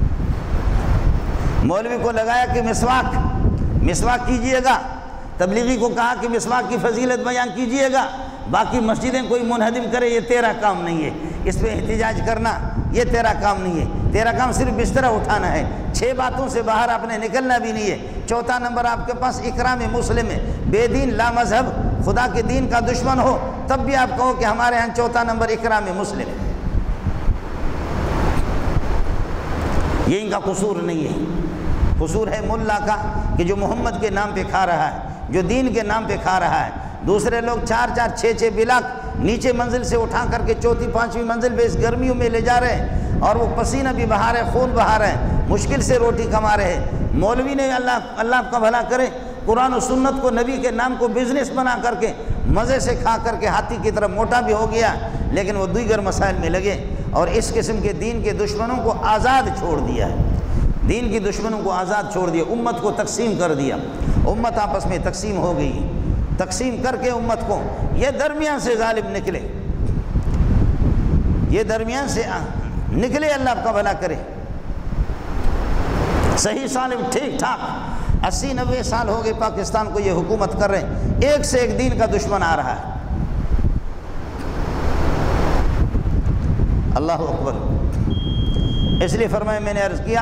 مولوی کو لگایا کہ مسواک مسواک کیجئے گا، تبلیغی کو کہا کہ مسواک کی فضیلت بیان کیجئے گا، باقی مسجدیں کوئی منہدم کرے یہ تیرا کام نہیں ہے، اس پہ احتجاج کرنا یہ تیرا کام نہیں ہے، تیرا کام صرف بسترا اٹھانا ہے، چھ باتوں سے باہر آپ نے نکلنا بھی نہیں ہے۔ چوتھا نمبر آپ کے پاس اکرام مسلم ہے، بے دین لا مذہب خدا کے دین کا دشمن ہو تب بھی آپ کہو کہ ہمارے ہاں چوتھا نمبر اکرام مسلم ہے، یہ ان کا قصور نہیں ہے۔ قصور ہے ملا کا کہ جو محمد کے نام پہ کھا رہا ہے، جو دین کے نام پہ کھا رہا ہے۔ دوسرے لوگ چار چار چھ چھ بلاک نیچے منزل سے اٹھا کر کے چوتھی پانچویں منزل پہ اس گرمیوں میں لے جا رہے ہیں، اور وہ پسینہ بھی بہا رہے ہیں، خون بہا رہے ہیں، مشکل سے روٹی کما رہے ہیں۔ مولوی نے اللہ اللہ آپ کا بھلا کرے قرآن و سنت کو نبی کے نام کو بزنس بنا کر کے مزے سے کھا کر کے ہاتھی کی طرح موٹا بھی ہو گیا، لیکن وہ دیگر مسائل میں لگے اور اس قسم کے دین کے دشمنوں کو آزاد چھوڑ دیا ہے، دین کی دشمنوں کو آزاد چھوڑ دیا، امت کو تقسیم کر دیا، امت آپس میں تقسیم ہو گئی، تقسیم کر کے امت کو یہ درمیان سے غالب نکلے، یہ درمیان سے نکلے، اللہ آپ کا بھلا کرے۔ صحیح سالم ٹھیک ٹھاک اسی نوے سال ہو گئے پاکستان کو یہ حکومت کر رہے ہیں، ایک سے ایک دین کا دشمن آ رہا ہے۔ اللہ اکبر۔ اس لیے فرمایا، میں نے عرض کیا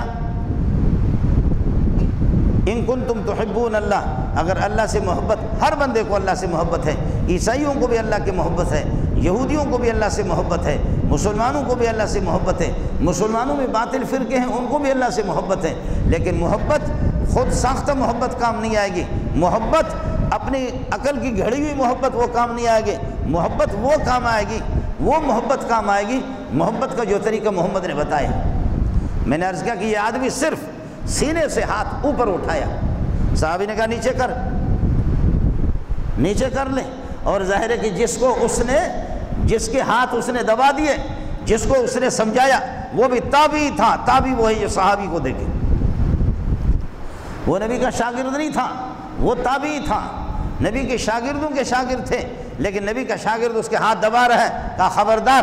ان کنتم تحبون اللہ، اگر اللہ سے محبت، ہر بندے کو اللہ سے محبت ہے، عیسائیوں کو بھی اللہ کی محبت ہے، یہودیوں کو بھی اللہ سے محبت ہے، مسلمانوں کو بھی اللہ سے محبت ہے، مسلمانوں میں باطل فرقے ہیں ان کو بھی اللہ سے محبت ہے، لیکن محبت خود ساختہ محبت کام نہیں آئے گی، محبت اپنی عقل کی گھڑی ہوئی محبت وہ کام نہیں آئے گی، محبت وہ کام آئے گی، وہ محبت کام آئے گی محبت کا جو طریقہ محمد نے بتایا۔ میں نے عرض کیا کہ یہ آدمی صرف سینے سے ہاتھ اوپر اٹھایا، صحابی نے کہا نیچے کر، نیچے کر لے، اور ظاہر ہے کہ جس کو اس نے جس کے ہاتھ اس نے دبا دیے، جس کو اس نے سمجھایا وہ بھی تابعی تھا، تابعی وہ ہے، یہ صحابی کو دیکھیں، وہ نبی کا شاگرد نہیں تھا، وہ تابعی تھا، نبی کے شاگردوں کے شاگرد تھے، لیکن نبی کا شاگرد اس کے ہاتھ دبا رہا ہے، کہا خبردار،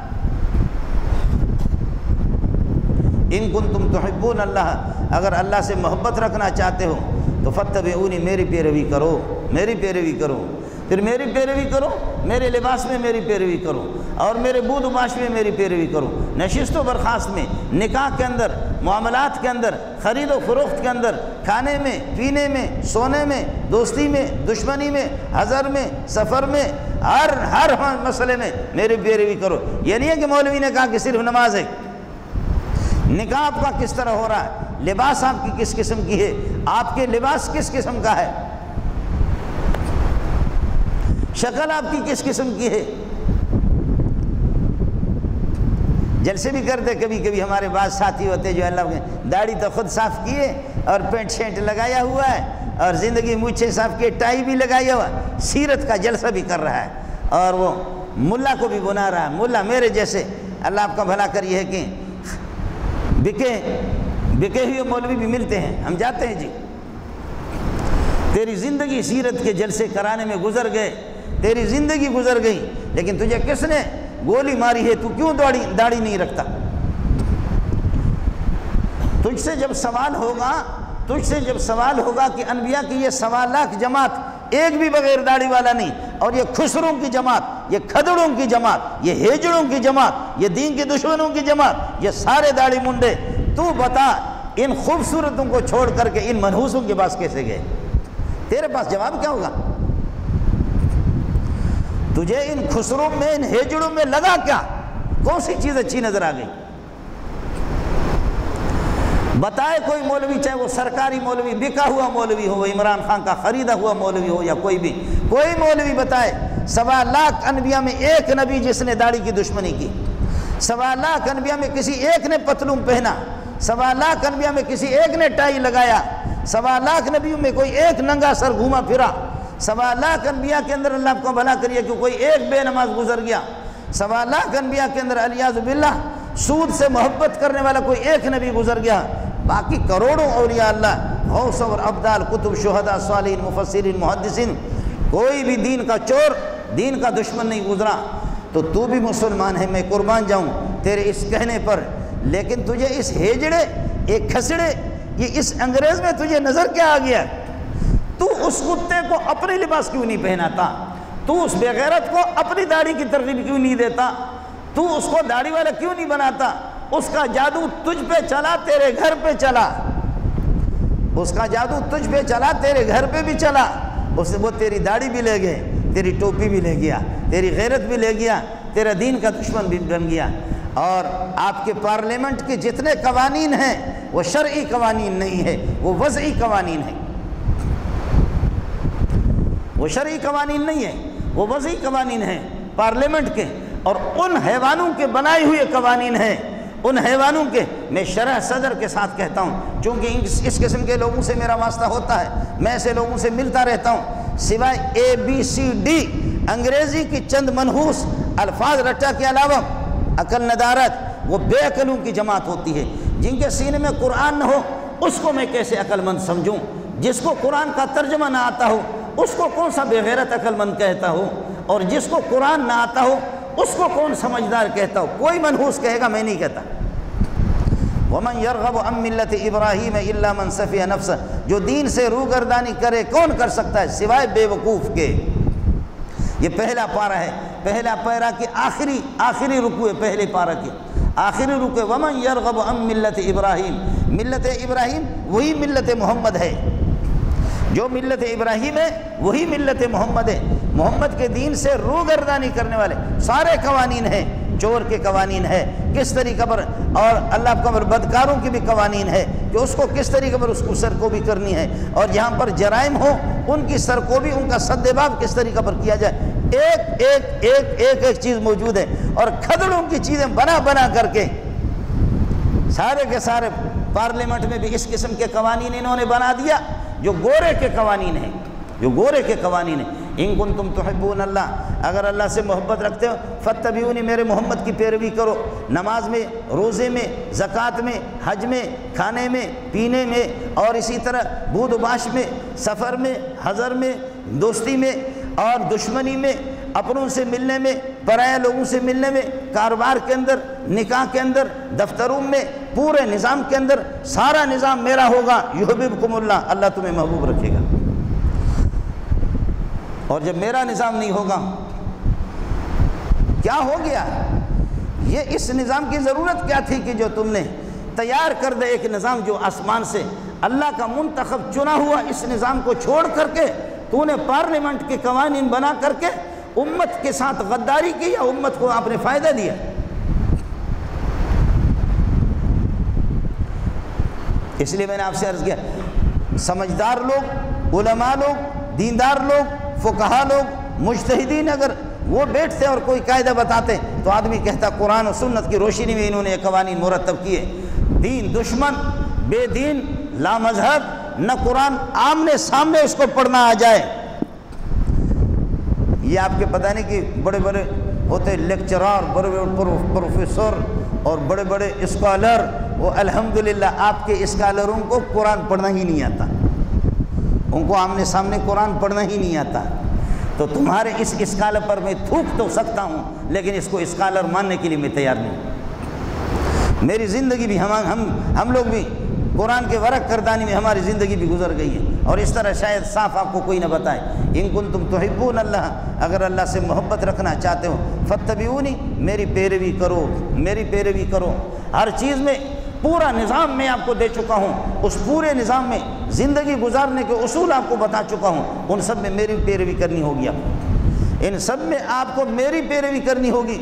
ان کنتم تحبون اللہ، اگر اللہ سے محبت رکھنا چاہتے ہو تو فاتبعونی، میری پیروی کرو، میری پیروی کرو، پھر میری پیروی کرو، میرے لباس میں میری پیروی کرو، اور میرے بود و باش میں میری پیروی کرو، نشست و برخاست میں، نکاح کے اندر، معاملات کے اندر، خرید و فروخت کے اندر، کھانے میں، پینے میں، سونے میں، دوستی میں، دشمنی میں، حضر میں، سفر میں، ہر ہر مسئلے میں میری پیروی کرو۔ یہ نہیں ہے کہ مولوی نے کہا کہ صرف نماز ہے، نکاح آپ کا کس طرح ہو رہا ہے، لباس آپ کی کس قسم کی ہے، آپ کے لباس کس قسم کا ہے، شکل آپ کی کس قسم کی ہے۔ جلسے بھی کرتے کبھی کبھی ہمارے بعض ساتھی ہوتے جو اللہ کے داڑھی تو خود صاف کیے اور پینٹ شینٹ لگایا ہوا ہے اور زندگی مونچھیں صاف کیے، ٹائی بھی لگایا ہوا، سیرت کا جلسہ بھی کر رہا ہے اور وہ ملا کو بھی بنا رہا ہے۔ ملا میرے جیسے، اللہ آپ کا بھلا کریے کہ بکے بکے ہوئے مولوی بھی ملتے ہیں، ہم جاتے ہیں جی، تیری زندگی سیرت کے جلسے کرانے میں گزر گئے، تیری زندگی گزر گئی، لیکن تجھے کس نے گولی ماری ہے، تو کیوں داڑھی داڑھی نہیں رکھتا؟ تجھ سے جب سوال ہوگا تجھ سے جب سوال ہوگا کہ انبیاء کی یہ سوا لاکھ جماعت ایک بھی بغیر داڑھی والا نہیں، اور یہ خسروں کی جماعت، یہ کھدڑوں کی جماعت، یہ ہیجڑوں کی جماعت، یہ دین کے دشمنوں کی جماعت، یہ سارے داڑھی منڈے، تو بتا ان خوبصورتوں کو چھوڑ کر کے ان منحوسوں کے پاس کیسے گئے؟ تیرے پاس جواب کیا ہوگا؟ تجھے ان خسروں میں، ان ہیجڑوں میں لگا کیا؟ کون سی چیز اچھی نظر آ گئی؟ بتائے کوئی مولوی، چاہے وہ سرکاری مولوی، بکا ہوا مولوی ہو، وہ عمران خان کا خریدا ہوا مولوی ہو یا کوئی بھی، کوئی مولوی بتائے سوا لاکھ انبیاء میں ایک نبی جس نے داڑھی کی دشمنی کی، سوا لاکھ انبیاء میں کسی ایک نے پتلون پہنا، سوا لاکھ انبیاء میں کسی ایک نے ٹائی لگایا، سوا لاکھ نبیوں میں کوئی ایک ننگا سر گھوما پھرا، سوا لاکھ انبیاء کے اندر اللہ آپ کو بھلا کریے کہ کوئی ایک بے نماز گزر گیا، سوا لاکھ انبیاء کے اندر الیاذ باللہ سود سے محبت کرنے والا کوئی ایک نبی گزر گیا، باقی کروڑوں اولیاء اللہ، غوث اور ابدال، کتب، شہداء، صالحین، مفسرین، محدثین، کوئی بھی دین کا چور، دین کا دشمن نہیں گزرا۔ تو تو بھی مسلمان ہے، میں قربان جاؤں تیرے اس کہنے پر، لیکن تجھے اس ہیجڑے، ایک کھسڑے، یہ اس انگریز میں تجھے نظر کیا آ گیا؟ تو اس کتے کو اپنے لباس کیوں نہیں پہناتا؟ تو اس بے غیرت کو اپنی داڑھی کی ترغیب کیوں نہیں دیتا؟ تو اس کو داڑھی والا کیوں نہیں بناتا؟ اس کا جادو تجھ پہ چلا، تیرے گھر پہ چلا، اس کا جادو تجھ پہ چلا، تیرے گھر پہ بھی چلا، اس وہ تیری داڑھی بھی لے گئے، تیری ٹوپی بھی لے گیا، تیری غیرت بھی لے گیا، تیرا دین کا دشمن بھی بن گیا۔ اور آپ کے پارلیمنٹ کے جتنے قوانین ہیں وہ شرعی قوانین نہیں ہے، وہ وضعی قوانین ہیں، وہ شرعی قوانین نہیں ہے، وہ وضعی قوانین ہیں پارلیمنٹ کے، اور ان حیوانوں کے بنائے ہوئے قوانین ہیں، ان حیوانوں کے۔ میں شرح صدر کے ساتھ کہتا ہوں، چونکہ اس قسم کے لوگوں سے میرا واسطہ ہوتا ہے، میں ایسے لوگوں سے ملتا رہتا ہوں، سوائے اے بی سی ڈی انگریزی کی چند منحوس الفاظ رٹا کے علاوہ عقل ندارت، وہ بے عقلوں کی جماعت ہوتی ہے، جن کے سینے میں قرآن نہ ہو اس کو میں کیسے عقل مند سمجھوں؟ جس کو قرآن کا ترجمہ نہ آتا ہو اس کو کون سا بے غیرت عقل مند کہتا ہو؟ اور جس کو قرآن نہ آتا ہو اس کو کون سمجھدار کہتا ہو؟ کوئی منحوس کہے گا، میں نہیں کہتا۔ وَمَنْ يَرْغَبُ عَنْ مِلَّةِ إِبْرَاهِيمَ إِلَّا مَنْ سَفِيَ نَفْسَهُ، جو دین سے روگردانی کرے کون کر سکتا ہے سوائے بے وقوف کے۔ یہ پہلا پارہ ہے، پہلا پیرا کی آخری آخری رکوع ہے، پہلے پارہ کی آخری رکوع۔ وَمَنْ يَرْغَبُ عَنْ مِلَّةِ إِبْرَاهِيمَ، ملت ابراہیم وہی ملت محمد ہے، جو ملت ابراہیم ہے وہی ملت محمد ہے۔ محمد کے دین سے روگردانی کرنے والے سارے قوانین ہیں، چور کے قوانین ہے کس طریقہ پر، اور اللہ کا بدکاروں کی بھی قوانین ہے کہ اس کو کس طریقے پر اس کو سرکوبی کرنی ہے، اور جہاں پر جرائم ہو ان کی سرکوبی، ان کا سدباب کس طریقہ پر کیا جائے، ایک ایک ایک ایک ایک چیز موجود ہے۔ اور کھدڑوں کی چیزیں بنا بنا کر کے سارے کے سارے پارلیمنٹ میں بھی اس قسم کے قوانین انہوں نے بنا دیا جو گورے کے قوانین ہیں، جو گورے کے قوانین ہیں۔ ان کنتم تحبون اللہ، اگر اللہ سے محبت رکھتے ہو فاتبعونی، میرے محمد کی پیروی کرو، نماز میں، روزے میں، زکوٰۃ میں، حج میں، کھانے میں، پینے میں، اور اسی طرح بود و باش میں، سفر میں، حضر میں، دوستی میں اور دشمنی میں، اپنوں سے ملنے میں، پرائے لوگوں سے ملنے میں، کاروبار کے اندر، نکاح کے اندر، دفتروں میں، پورے نظام کے اندر سارا نظام میرا ہوگا۔ یحببکم اللہ، اللہ تمہیں محبوب رکھے گا۔ اور جب میرا نظام نہیں ہوگا کیا ہو گیا؟ یہ اس نظام کی ضرورت کیا تھی کہ جو تم نے تیار کر دے ایک نظام جو آسمان سے اللہ کا منتخب چنا ہوا، اس نظام کو چھوڑ کر کے تو نے پارلیمنٹ کے قوانین بنا کر کے امت کے ساتھ غداری کی، یا امت کو آپ نے فائدہ دیا؟ اس لیے میں نے آپ سے عرض کیا، سمجھدار لوگ، علماء لوگ، دیندار لوگ، فقہا لوگ، مجتہدین اگر وہ بیٹھتے اور کوئی قاعدہ بتاتے تو آدمی کہتا قرآن و سنت کی روشنی میں انہوں نے یہ قوانین مرتب کیے۔ دین دشمن، بے دین، لا مذہب، نہ قرآن آمنے سامنے اس کو پڑھنا آ جائے۔ یہ آپ کے پتہ نہیں کہ بڑے بڑے ہوتے لیکچرار، بڑے بڑے پروفیسر اور بڑے بڑے اسکالر، وہ الحمدللہ آپ کے اسکالروں کو قرآن پڑھنا ہی نہیں آتا، ان کو آمنے سامنے قرآن پڑھنا ہی نہیں آتا۔ تو تمہارے اس اسکالر پر میں تھوک تو سکتا ہوں، لیکن اس کو اسکالر ماننے کے لیے میں تیار نہیں۔ میری زندگی بھی ہم ہم ہم لوگ بھی قرآن کے ورق کردانی میں ہماری زندگی بھی گزر گئی ہے، اور اس طرح شاید صاف آپ کو کوئی نہ بتائے۔ ان کنتم تحبون اللہ، اگر اللہ سے محبت رکھنا چاہتے ہو فاتبعونی، میری پیروی کرو، میری پیروی کرو۔ ہر چیز میں پورا نظام میں آپ کو دے چکا ہوں، اس پورے نظام میں زندگی گزارنے کے اصول آپ کو بتا چکا ہوں، ان سب میں میری پیروی کرنی ہوگی، آپ کو ان سب میں آپ کو میری پیروی کرنی ہوگی۔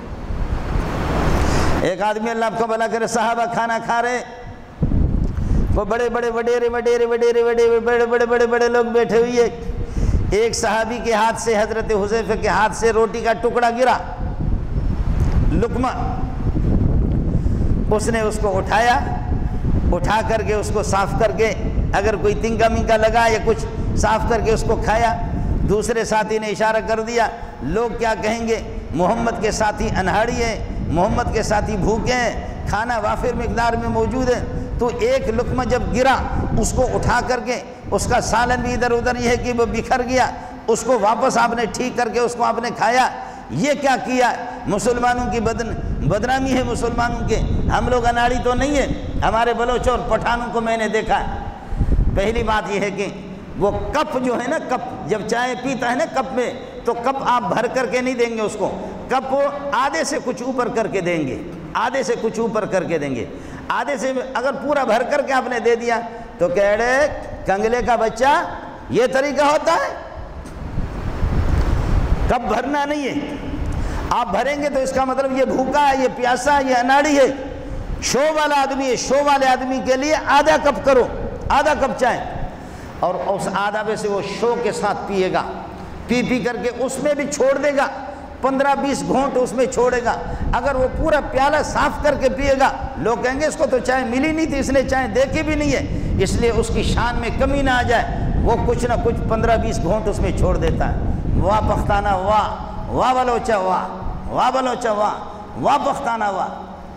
ایک آدمی اللہ آپ کو بھلا کرے، صحابہ کھانا کھا رہے، وہ بڑے بڑے وڈیرے وڈیرے وڈیرے وڈیرے بڑے بڑے بڑے بڑے لوگ بیٹھے ہوئے، ایک صحابی کے ہاتھ سے، حضرت حذیفہ کے ہاتھ سے روٹی کا ٹکڑا گرا، لقمہ، اس نے اس کو اٹھایا، اٹھا کر کے اس کو صاف کر کے، اگر کوئی تنکا منکا لگا یا کچھ صاف کر کے اس کو کھایا۔ دوسرے ساتھی نے اشارہ کر دیا، لوگ کیا کہیں گے، محمد کے ساتھی انہاڑی ہیں، محمد کے ساتھی بھوکے ہیں، کھانا وافر مقدار میں موجود ہے۔ تو ایک لقمہ جب گرا، اس کو اٹھا کر کے، اس کا سالن بھی ادھر ادھر یہ ہے کہ وہ بکھر گیا، اس کو واپس آپ نے ٹھیک کر کے اس کو آپ نے کھایا۔ یہ کیا کیا؟ مسلمانوں کی بدن بدنامی ہے مسلمانوں کے۔ ہم لوگ اناڑی تو نہیں ہے، ہمارے بلوچ اور پٹھانوں کو میں نے دیکھا ہے۔ پہلی بات یہ ہے کہ وہ کپ جو ہے نا، کپ جب چائے پیتا ہے نا کپ میں، تو کپ آپ بھر کر کے نہیں دیں گے اس کو، کپ آدھے سے کچھ اوپر کر کے دیں گے، آدھے سے کچھ اوپر کر کے دیں گے۔ آدھے سے اگر پورا بھر کر کے آپ نے دے دیا تو کہہ رہے کنگلے کا بچہ، یہ طریقہ ہوتا ہے؟ کب بھرنا نہیں ہے، آپ بھریں گے تو اس کا مطلب یہ بھوکا ہے، یہ پیاسا ہے، یہ اناڑی ہے۔ شو والا آدمی ہے، شو والے آدمی کے لیے آدھا کپ کرو، آدھا کپ چائے، اور اس آدھا میں سے وہ شو کے ساتھ پیے گا، پی پی کر کے اس میں بھی چھوڑ دے گا، پندرہ بیس گھونٹ اس میں چھوڑے گا۔ اگر وہ پورا پیالہ صاف کر کے پیے گا، لوگ کہیں گے اس کو تو چائے ملی نہیں تھی، اس نے چائے دیکھی بھی نہیں ہے، اس لیے اس کی شان میں کمی نہ آ جائے، وہ کچھ نہ کچھ پندرہ بیس گھونٹ اس میں چھوڑ دیتا ہے۔ واہ پختانہ واہ، واہ بلوچہ واہ، واہ بلوچہ واہ، واہ پختانہ واہ۔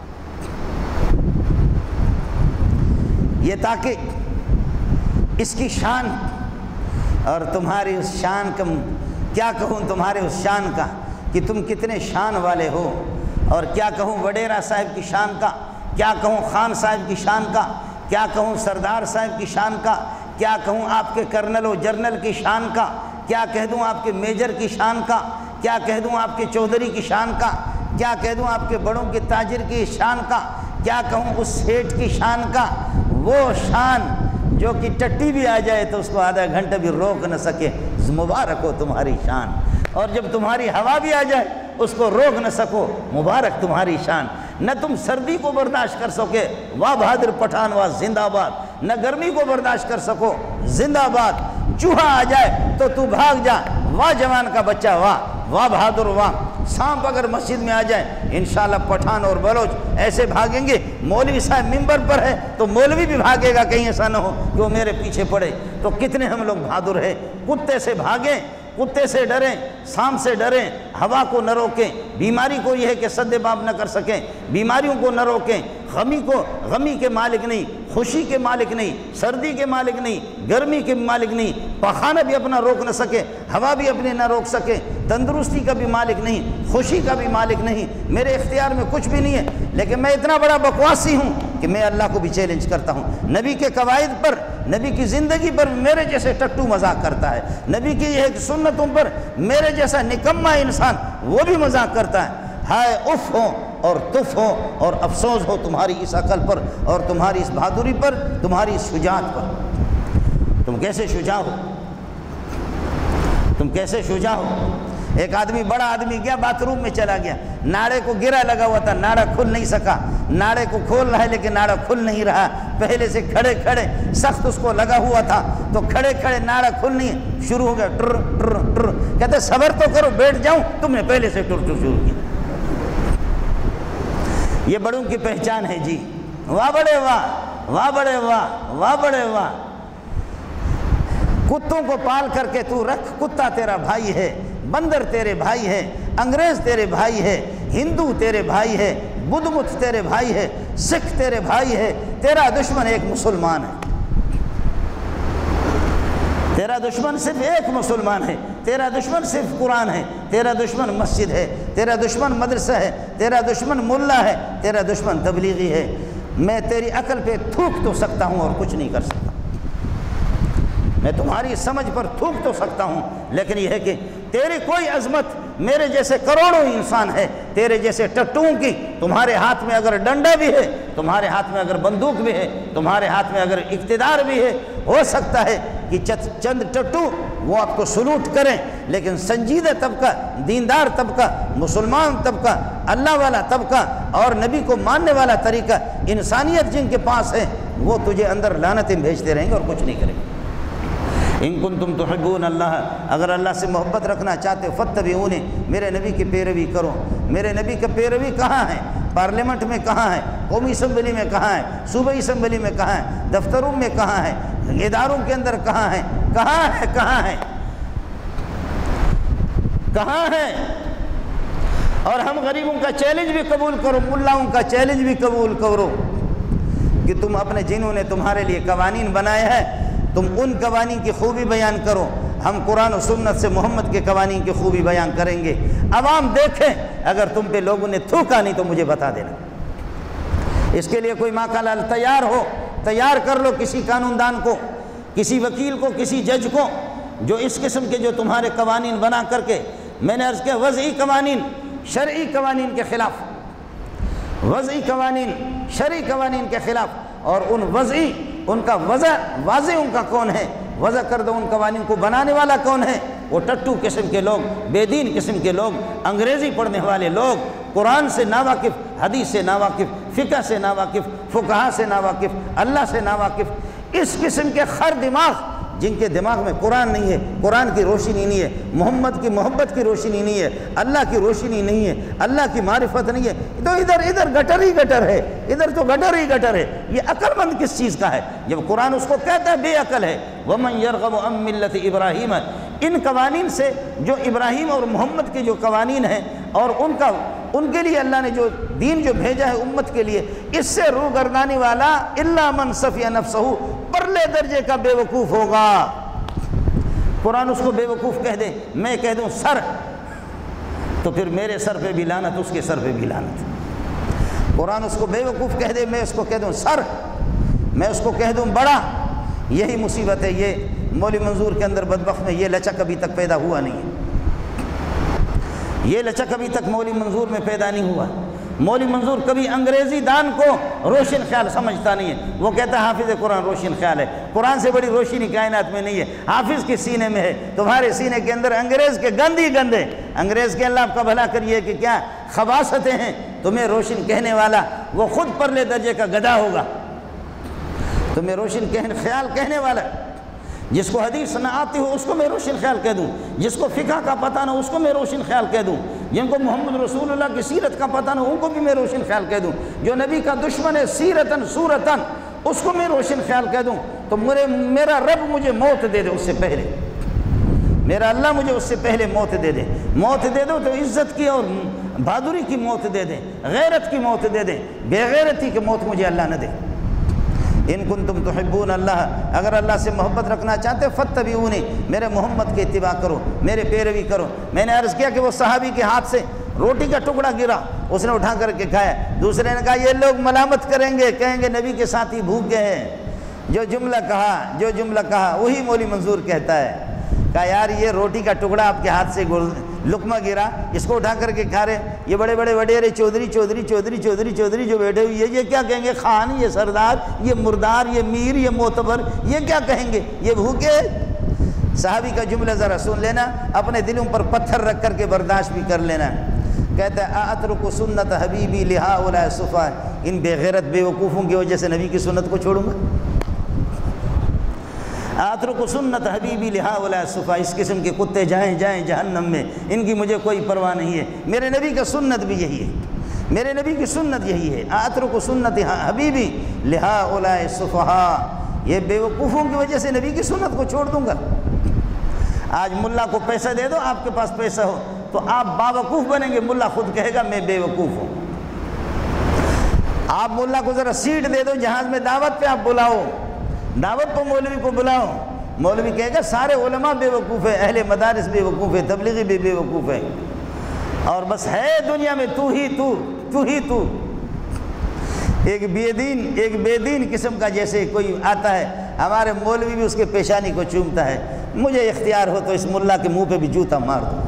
یہ تاکہ اس کی شان، اور تمہاری اس شان کا کیا کہوں، تمہارے اس شان کا کہ تم کتنے شان والے ہو، اور کیا کہوں وڈیرا صاحب کی شان کا، کیا کہوں خان صاحب کی شان کا، کیا کہوں سردار صاحب کی شان کا، کیا کہوں آپ کے کرنل و جرنل کی شان کا، کیا کہہ دوں آپ کے میجر کی شان کا، کیا کہہ دوں آپ کے چودھری کی شان کا، کیا کہہ دوں آپ کے بڑوں کے تاجر کی شان کا، کیا کہوں اس سیٹھ کی شان کا، وہ شان جو کہ ٹٹی بھی آ جائے تو اس کو آدھا گھنٹہ بھی روک نہ سکے۔ مبارک ہو تمہاری شان، اور جب تمہاری ہوا بھی آ جائے اس کو روک نہ سکو، مبارک تمہاری شان۔ نہ تم سردی کو برداشت کر سکے، واہ بہادر پٹھان واہ زندہ باد، نہ گرمی کو برداشت کر سکو، زندہ باد۔ چوہا آ جائے تو تو بھاگ جا، واہ جوان کا بچہ واہ، واہ بہادر واہ۔ سانپ اگر مسجد میں آ جائے، انشاءاللہ پٹھان اور بلوچ ایسے بھاگیں گے، مولوی صاحب ممبر پر ہے تو مولوی بھی بھاگے گا، کہیں ایسا نہ ہو کہ وہ میرے پیچھے پڑے۔ تو کتنے ہم لوگ بہادر ہیں، کتے سے بھاگیں، کتے سے ڈریں، سانپ سے ڈریں، ہوا کو نہ روکیں، بیماری کو یہ ہے کہ سد باب نہ کر سکیں، بیماریوں کو نہ روکیں، غمی کو غمی کے مالک نہیں، خوشی کے مالک نہیں، سردی کے مالک نہیں، گرمی کے مالک نہیں، پخانہ بھی اپنا روک نہ سکے، ہوا بھی اپنے نہ روک سکے، تندرستی کا بھی مالک نہیں، خوشی کا بھی مالک نہیں، میرے اختیار میں کچھ بھی نہیں ہے، لیکن میں اتنا بڑا بکواسی ہوں کہ میں اللہ کو بھی چیلنج کرتا ہوں۔ نبی کے قواعد پر، نبی کی زندگی پر میرے جیسے ٹٹو مذاق کرتا ہے، نبی کی یہ سنتوں پر میرے جیسا نکما انسان وہ بھی مذاق کرتا ہے۔ ہائے اف ہو اور تف ہو اور افسوس ہو تمہاری اس عقل پر اور تمہاری اس بہادری پر، تمہاری اس شجاعت پر۔ تم کیسے شجاع ہو، تم کیسے شجاع ہو، ایک آدمی بڑا آدمی گیا باتھ روم میں چلا گیا, ناڑے کو گرا لگا ہوا تھا, ناڑا کھل نہیں سکا, ناڑے کو کھول رہا ہے لیکن ناڑا کھل نہیں رہا, پہلے سے کھڑے کھڑے سخت اس کو لگا ہوا تھا تو کھڑے کھڑے ناڑا کھل نہیں, شروع ہو گیا ٹر ٹر ٹر, کہتے صبر تو کرو بیٹھ جاؤں, تم نے پہلے سے ٹر ٹر شروع کی. یہ بڑوں کی پہچان ہے جی, واہ بڑے واہ, واہ بڑے واہ, واہ بڑے واہ. کتوں کو پال کر کے تو رکھ, کتا تیرا بھائی ہے, بندر تیرے بھائی ہے, انگریز تیرے بھائی ہے, ہندو تیرے بھائی ہے, بدھ مت تیرے بھائی ہے, سکھ تیرے بھائی ہے, تیرا دشمن ایک مسلمان ہے. تیرا دشمن صرف ایک مسلمان ہے, تیرا دشمن صرف قرآن ہے, تیرا دشمن مسجد ہے, تیرا دشمن مدرسہ ہے, تیرا دشمن ملا ہے, تیرا دشمن تبلیغی ہے. میں تیری عقل پہ تھوک تو سکتا ہوں اور کچھ نہیں کر سکتا, میں تمہاری سمجھ پر تھوک تو سکتا ہوں, لیکن یہ ہے کہ تیری کوئی عظمت میرے جیسے کروڑوں انسان ہے, تیرے جیسے ٹٹوؤں کی, تمہارے ہاتھ میں اگر ڈنڈا بھی ہے, تمہارے ہاتھ میں اگر بندوق بھی ہے, تمہارے ہاتھ میں اگر اقتدار بھی ہے, ہو سکتا ہے کہ چند ٹٹو وہ آپ کو سلوٹ کریں, لیکن سنجیدہ طبقہ, دیندار طبقہ, مسلمان طبقہ, اللہ والا طبقہ اور نبی کو ماننے والا طریقہ, انسانیت جن کے پاس ہے, وہ تجھے اندر لعنتیں بھیجتے رہیں گے اور کچھ نہیں کریں گے. ان کنتم تحبون اللہ, اگر اللہ سے محبت رکھنا چاہتے ہو فاتبعونی, میرے نبی کی پیروی کرو. میرے نبی کی پیروی کہاں ہے؟ پارلیمنٹ میں کہاں ہے, قومی اسمبلی میں کہاں ہے, صوبائی اسمبلی میں کہاں ہے, دفتروں میں کہاں ہے, اداروں کے اندر کہاں ہے, کہاں ہے, کہاں ہے, کہاں ہے؟ اور ہم غریبوں کا چیلنج بھی قبول کرو, ملاؤں کا چیلنج بھی قبول کرو کہ تم اپنے جنہوں نے تمہارے لیے قوانین بنائے ہیں, تم ان قوانین کی خوبی بیان کرو. ہم قرآن و سنت سے محمد کے قوانین کی خوبی بیان کریں گے. عوام دیکھیں, اگر تم پہ لوگوں نے تھوکا نہیں تو مجھے بتا دینا. اس کے لیے کوئی ماکالال تیار ہو, تیار کر لو کسی قانون دان کو, کسی وکیل کو, کسی جج کو, جو اس قسم کے جو تمہارے قوانین بنا کر کے, میں نے عرض کیا وضعی قوانین شرعی قوانین کے خلاف, وضعی قوانین شرعی قوانین کے خلاف, اور ان وضعی ان کا وضع واضح ان کا کون ہے, وضع کر دو ان قوانین کو بنانے والا کون ہے, وہ ٹٹو قسم کے لوگ, بے دین قسم کے لوگ, انگریزی پڑھنے والے لوگ, قرآن سے ناواقف, حدیث سے ناواقف, فقہ سے ناواقف, فقہا سے ناواقف, اللہ سے ناواقف, اس قسم کے خر دماغ جن کے دماغ میں قرآن نہیں ہے, قرآن کی روشنی نہیں ہے, محمد کی محبت کی روشنی نہیں ہے, اللہ کی روشنی نہیں ہے, اللہ کی معرفت نہیں ہے, تو ادھر ادھر گٹر ہی گٹر ہے, ادھر تو گٹر ہی گٹر ہے. یہ عقل مند کس چیز کا ہے جب قرآن اس کو کہتا ہے بے عقل ہے. وَمَنْ يَرْغَبُ عَنْ مِلَّةِ إِبْرَاهِيمَ, ان قوانین سے جو ابراہیم اور محمد کے جو قوانین ہیں اور ان کا ان کے لیے اللہ نے جو دین جو بھیجا ہے امت کے لیے, اس سے روگردانی والا الا من صفی نفسہ, پرلے درجے کا بے وقوف ہوگا. قرآن اس کو بے وقوف کہہ دے, میں کہہ دوں سر, تو پھر میرے سر پہ بھی لعنت, اس کے سر پہ بھی لعنت. قرآن اس کو بے وقوف کہہ دے, میں اس کو کہہ دوں سر, میں اس کو کہہ دوں بڑا. یہی مصیبت ہے, یہ مولوی منظور کے اندر بدبخت میں یہ لچک ابھی تک پیدا ہوا نہیں ہے, یہ لچک ابھی تک مولوی منظور میں پیدا نہیں ہوا. مولوی منظور کبھی انگریزی دان کو روشن خیال سمجھتا نہیں ہے, وہ کہتا ہے حافظ قرآن روشن خیال ہے. قرآن سے بڑی روشنی کائنات میں نہیں ہے, حافظ کے سینے میں ہے. تمہارے سینے کے اندر انگریز کے گند ہی گند ہے. انگریز کے اللہ آپ کا بھلا کریے کہ کیا خباثتیں ہیں. تمہیں روشن کہنے والا وہ خود پرلے درجے کا گدھا ہوگا. تمہیں روشن کہنے خیال کہنے والا, جس کو حدیث نہ آتی ہو اس کو میں روشن خیال کہہ دوں, جس کو فقہ کا پتہ نہ اس کو میں روشن خیال کہہ دوں, جن کو محمد رسول اللہ کی سیرت کا پتہ نہ ان کو بھی میں روشن خیال کہہ دوں, جو نبی کا دشمن ہے سیرتاً صورتاً اس کو میں روشن خیال کہہ دوں, تو میرے میرا رب مجھے موت دے دے اس سے پہلے, میرا اللہ مجھے اس سے پہلے موت دے دے. موت دے دو تو عزت کی اور بہادری کی موت دے دے, غیرت کی موت دے دے, بے غیرتی کی موت مجھے اللہ نہ دے. ان کنتم تحبون اللہ, اگر اللہ سے محبت رکھنا چاہتے فاتبعونی, میرے محمد کی اتباع کرو, میرے پیروی کرو. میں نے عرض کیا کہ وہ صحابی کے ہاتھ سے روٹی کا ٹکڑا گرا, اس نے اٹھا کر کے کھایا. دوسرے نے کہا یہ لوگ ملامت کریں گے, کہیں گے نبی کے ساتھی بھوک گئے ہیں. جو جملہ کہا جو جملہ کہا وہی مولوی منظور کہتا ہے. کہا یار یہ روٹی کا ٹکڑا آپ کے ہاتھ سے لقمہ گرا, اس کو اٹھا کر کے کھا رہے, یہ بڑے بڑے وڈیرے چودھری چودھری چودھری چودھری چودھری جو بیٹھے ہوئے یہ کیا کہیں گے, خان, یہ سردار, یہ مردار, یہ میر, یہ معتبر, یہ کیا کہیں گے, یہ بھوکے. صحابی کا جملہ ذرا سن لینا، اپنے دلوں پر پتھر رکھ کر کے برداشت بھی کر لینا۔ کہتا ہے اَأَتْرُكُ سُنَّةَ حَبِيبِي لِهَؤُلَاءِ الصُّفَّاةِ، ان بے غیرت بے وقوفوں کی وجہ سے نبی کی سنت کو چھوڑوں گا؟ اَأَتْرُكُ سُنَّةَ حَبِيبِي لِهَؤُلَاءِ الصُّفَّاةِ، اس قسم کے کتے جائیں جائیں جہنم میں، ان کی مجھے کوئی پرواہ نہیں ہے۔ میرے نبی کا سنت بھی یہی ہے، میرے نبی کی سنت یہی ہے، اَأَتْرُكُ سُنَّةَ حَبِيبِي لِهَؤُلَاءِ الصُّفَّاةِ، یہ بے وقوفوں کی وجہ سے نبی کی سنت کو چھوڑ دوں گا؟ آج ملا کو پیسہ دے دو، آپ کے پاس پیسہ ہو تو آپ باوقوف بنیں گے، ملا خود کہے گا میں بے وقوف ہوں۔ آپ ملا کو ذرا سیٹ دے دو جہاز میں، دعوت پہ آپ بلاؤ، دعوت پہ مولوی کو بلاؤ، مولوی کہے گا سارے علماء بے وقوف ہیں، اہل مدارس بے وقوف ہیں، تبلیغی بھی بے وقوف ہیں، اور بس ہے دنیا میں تو ہی تو تو ہی تو ایک بے دین ایک بے دین قسم کا جیسے کوئی آتا ہے، ہمارے مولوی بھی اس کے پیشانی کو چومتا ہے۔ مجھے اختیار ہو تو اس ملا کے منہ پہ بھی جوتا مار دو۔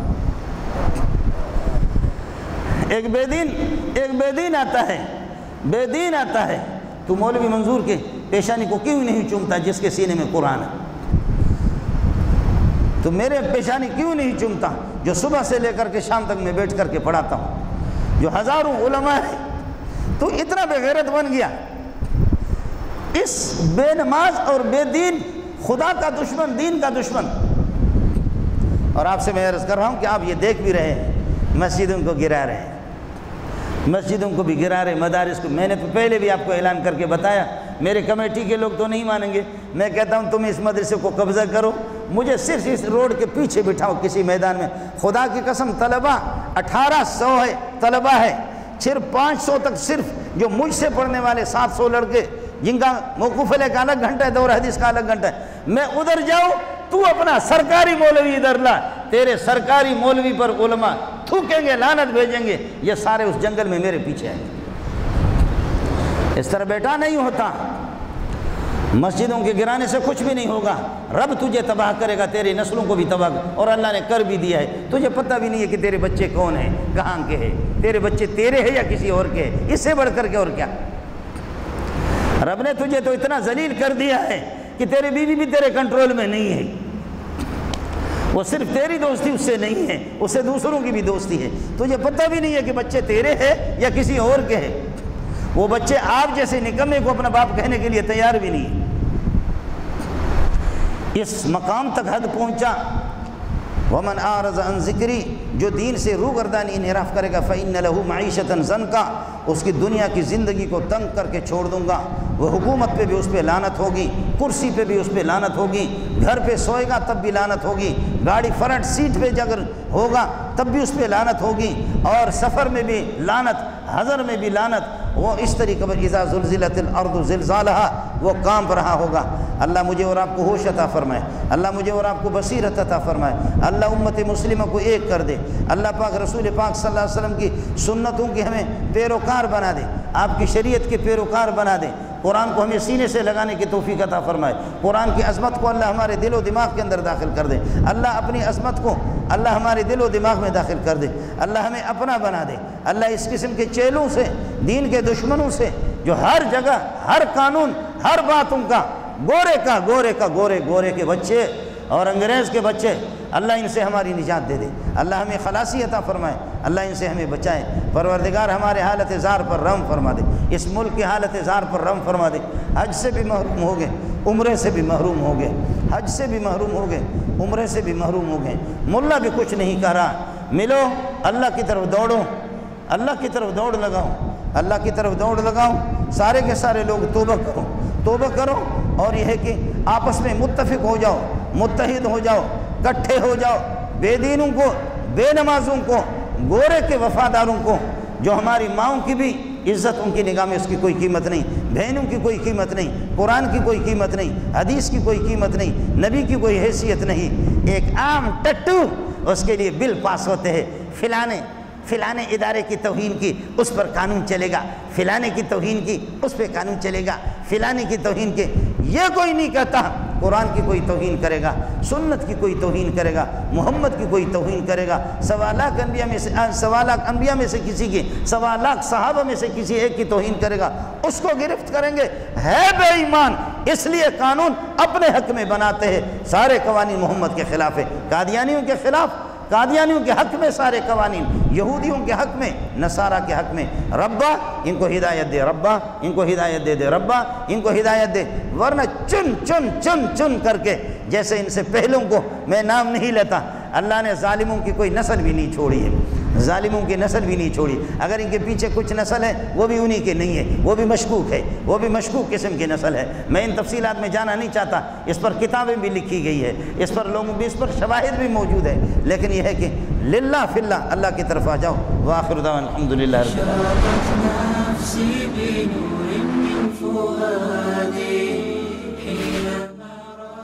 ایک بے دین ایک بے دین آتا ہے بے دین آتا ہے تو مولوی منظور کے پیشانی کو کیوں نہیں چومتا جس کے سینے میں قرآن ہے؟ تو میرے پیشانی کیوں نہیں چومتا جو صبح سے لے کر کے شام تک میں بیٹھ کر کے پڑھاتا ہوں، جو ہزاروں علماء ہیں؟ تو اتنا بے غیرت بن گیا، اس بے نماز اور بے دین، خدا کا دشمن، دین کا دشمن۔ اور آپ سے میں عرض کر رہا ہوں کہ آپ یہ دیکھ بھی رہے ہیں، مسجدوں کو گرا رہے ہیں، مسجدوں کو بھی گرا رہے، مدارس کو۔ میں نے تو پہلے بھی آپ کو اعلان کر کے بتایا، میرے کمیٹی کے لوگ تو نہیں مانیں گے، میں کہتا ہوں تم اس مدرسے کو قبضہ کرو، مجھے صرف اس روڈ کے پیچھے بٹھاؤ کسی میدان میں۔ خدا کی قسم طلبہ اٹھارہ سو ہے، طلبہ ہے، صرف پانچ سو تک، صرف جو مجھ سے پڑھنے والے سات سو لڑکے جن کا موقوف علیہ کا الگ گھنٹہ ہے، دور حدیث کا الگ گھنٹہ ہے، میں ادھر جاؤں، تو اپنا سرکاری مولوی ادھر لا، تیرے سرکاری مولوی پر علماء تھوکیں گے، لعنت بھیجیں گے، یہ سارے اس جنگل میں میرے پیچھے آئیں گے۔ اس طرح بیٹا نہیں ہوتا، مسجدوں کے گرانے سے کچھ بھی نہیں ہوگا، رب تجھے تباہ کرے گا، تیری نسلوں کو بھی تباہ، اور اللہ نے کر بھی دیا ہے، تجھے پتہ بھی نہیں ہے کہ تیرے بچے کون ہیں، کہاں کے ہیں، تیرے بچے تیرے ہیں یا کسی اور کے ہیں، اس سے بڑھ کر کے اور کیا؟ رب نے تجھے تو اتنا ذلیل کر دیا ہے کہ تیری بیوی بھی تیرے کنٹرول میں نہیں ہے، وہ صرف تیری دوستی اس سے نہیں ہے، اس سے دوسروں کی بھی دوستی ہے، تجھے پتہ بھی نہیں ہے کہ بچے تیرے ہیں یا کسی اور کے ہیں، وہ بچے آپ جیسے نکمے کو اپنا باپ کہنے کے لیے تیار بھی نہیں ہے۔ اس مقام تک حد پہنچا، ومن اعرض عن ذکری، جو دین سے روگردانی انحراف کرے گا، فإن له معیشۃ ضنکا، اس کی دنیا کی زندگی کو تنگ کر کے چھوڑ دوں گا، وہ حکومت پہ بھی اس پہ لعنت ہوگی، کرسی پہ بھی اس پہ لعنت ہوگی، گھر پہ سوئے گا تب بھی لعنت ہوگی، گاڑی فرنٹ سیٹ پہ اگر ہوگا تب بھی اس پہ لعنت ہوگی، اور سفر میں بھی لعنت، حضر میں بھی لعنت، وہ اس طریقے پر اذا زلزلت الارض زلزالہا، وہ کانپ رہا ہوگا۔ اللہ مجھے اور آپ کو ہوش عطا فرمائے، اللہ مجھے اور آپ کو بصیرت عطا فرمائے، اللہ امت مسلمہ کو ایک کر دے، اللہ پاک رسول پاک صلی اللہ علیہ وسلم کی سنتوں کی ہمیں پیروکار بنا دے، آپ کی شریعت کے پیروکار بنا دے، قرآن کو ہمیں سینے سے لگانے کی توفیق عطا فرمائے، قرآن کی عظمت کو اللہ ہمارے دل و دماغ کے اندر داخل کر دے، اللہ اپنی عظمت کو اللہ ہمارے دل و دماغ میں داخل کر دے، اللہ ہمیں اپنا بنا دے، اللہ اس قسم کے چیلوں سے، دین کے دشمنوں سے، جو ہر جگہ ہر قانون ہر بات ان کا گورے کا گورے کا گورے گورے کے بچے اور انگریز کے بچے، اللہ ان سے ہماری نجات دے دے، اللہ ہمیں خلاصی عطا فرمائے، اللہ ان سے ہمیں بچائے، پروردگار ہمارے حالت زار پر رحم فرما دے، اس ملک کی حالت زار پر رحم فرما دے، حج سے بھی محروم ہو گئے، عمرے سے بھی محروم ہو گئے، حج سے بھی محروم ہو گئے، عمرے سے بھی محروم ہو گئے، ملا بھی کچھ نہیں کہہ رہا، ملو اللہ کی طرف دوڑو، اللہ کی طرف دوڑ لگاؤ، اللہ کی طرف دوڑ لگاؤ، سارے کے سارے لوگ توبہ کرو، توبہ کرو، اور یہ ہے کہ آپس میں متفق ہو جاؤ، متحد ہو جاؤ، کٹھے ہو جاؤ، بے دینوں کو، بے نمازوں کو، گورے کے وفاداروں کو، جو ہماری ماؤں کی بھی عزت ان کی نگاہ میں اس کی کوئی قیمت نہیں، بہنوں کی کوئی قیمت نہیں، قرآن کی کوئی قیمت نہیں، حدیث کی کوئی قیمت نہیں، نبی کی کوئی حیثیت نہیں، ایک عام ٹٹو اس کے لیے بل پاس ہوتے ہیں، فلانے فلانے ادارے کی توہین کی اس پر قانون چلے گا، فلانے کی توہین کی اس پہ قانون چلے گا، فلانے کی توہین کے، یہ کوئی نہیں کہتا قرآن کی کوئی توہین کرے گا، سنت کی کوئی توہین کرے گا، محمد کی کوئی توہین کرے گا، سوا لاکھ انبیاء میں سے سوا لاکھ انبیاء میں سے کسی کی، سوا لاکھ صحابہ میں سے کسی ایک کی توہین کرے گا، اس کو گرفت کریں گے، ہے بے ایمان۔ اس لیے قانون اپنے حق میں بناتے ہیں، سارے قوانین محمد کے خلاف ہے، قادیانیوں کے خلاف، قادیانیوں کے حق میں سارے قوانین، یہودیوں کے حق میں، نصارہ کے حق میں، ربا ان کو ہدایت دے، ربا ان کو ہدایت دے دے، ربا ان کو ہدایت دے، ورنہ چن چن چن چن کر کے، جیسے ان سے پہلوں کو میں نام نہیں لیتا، اللہ نے ظالموں کی کوئی نسل بھی نہیں چھوڑی ہے، ظالموں کی نسل بھی نہیں چھوڑی، اگر ان کے پیچھے کچھ نسل ہے وہ بھی انہی کے نہیں ہے، وہ بھی مشکوک ہے، وہ بھی مشکوک قسم کی نسل ہے۔ میں ان تفصیلات میں جانا نہیں چاہتا، اس پر کتابیں بھی لکھی گئی ہے، اس پر لوگوں بھی، اس پر شواہد بھی موجود ہے، لیکن یہ ہے کہ للہ فی اللہ، اللہ کی طرف آ جاؤ۔ وآخر دعوانا الحمدللہ رب العالمین۔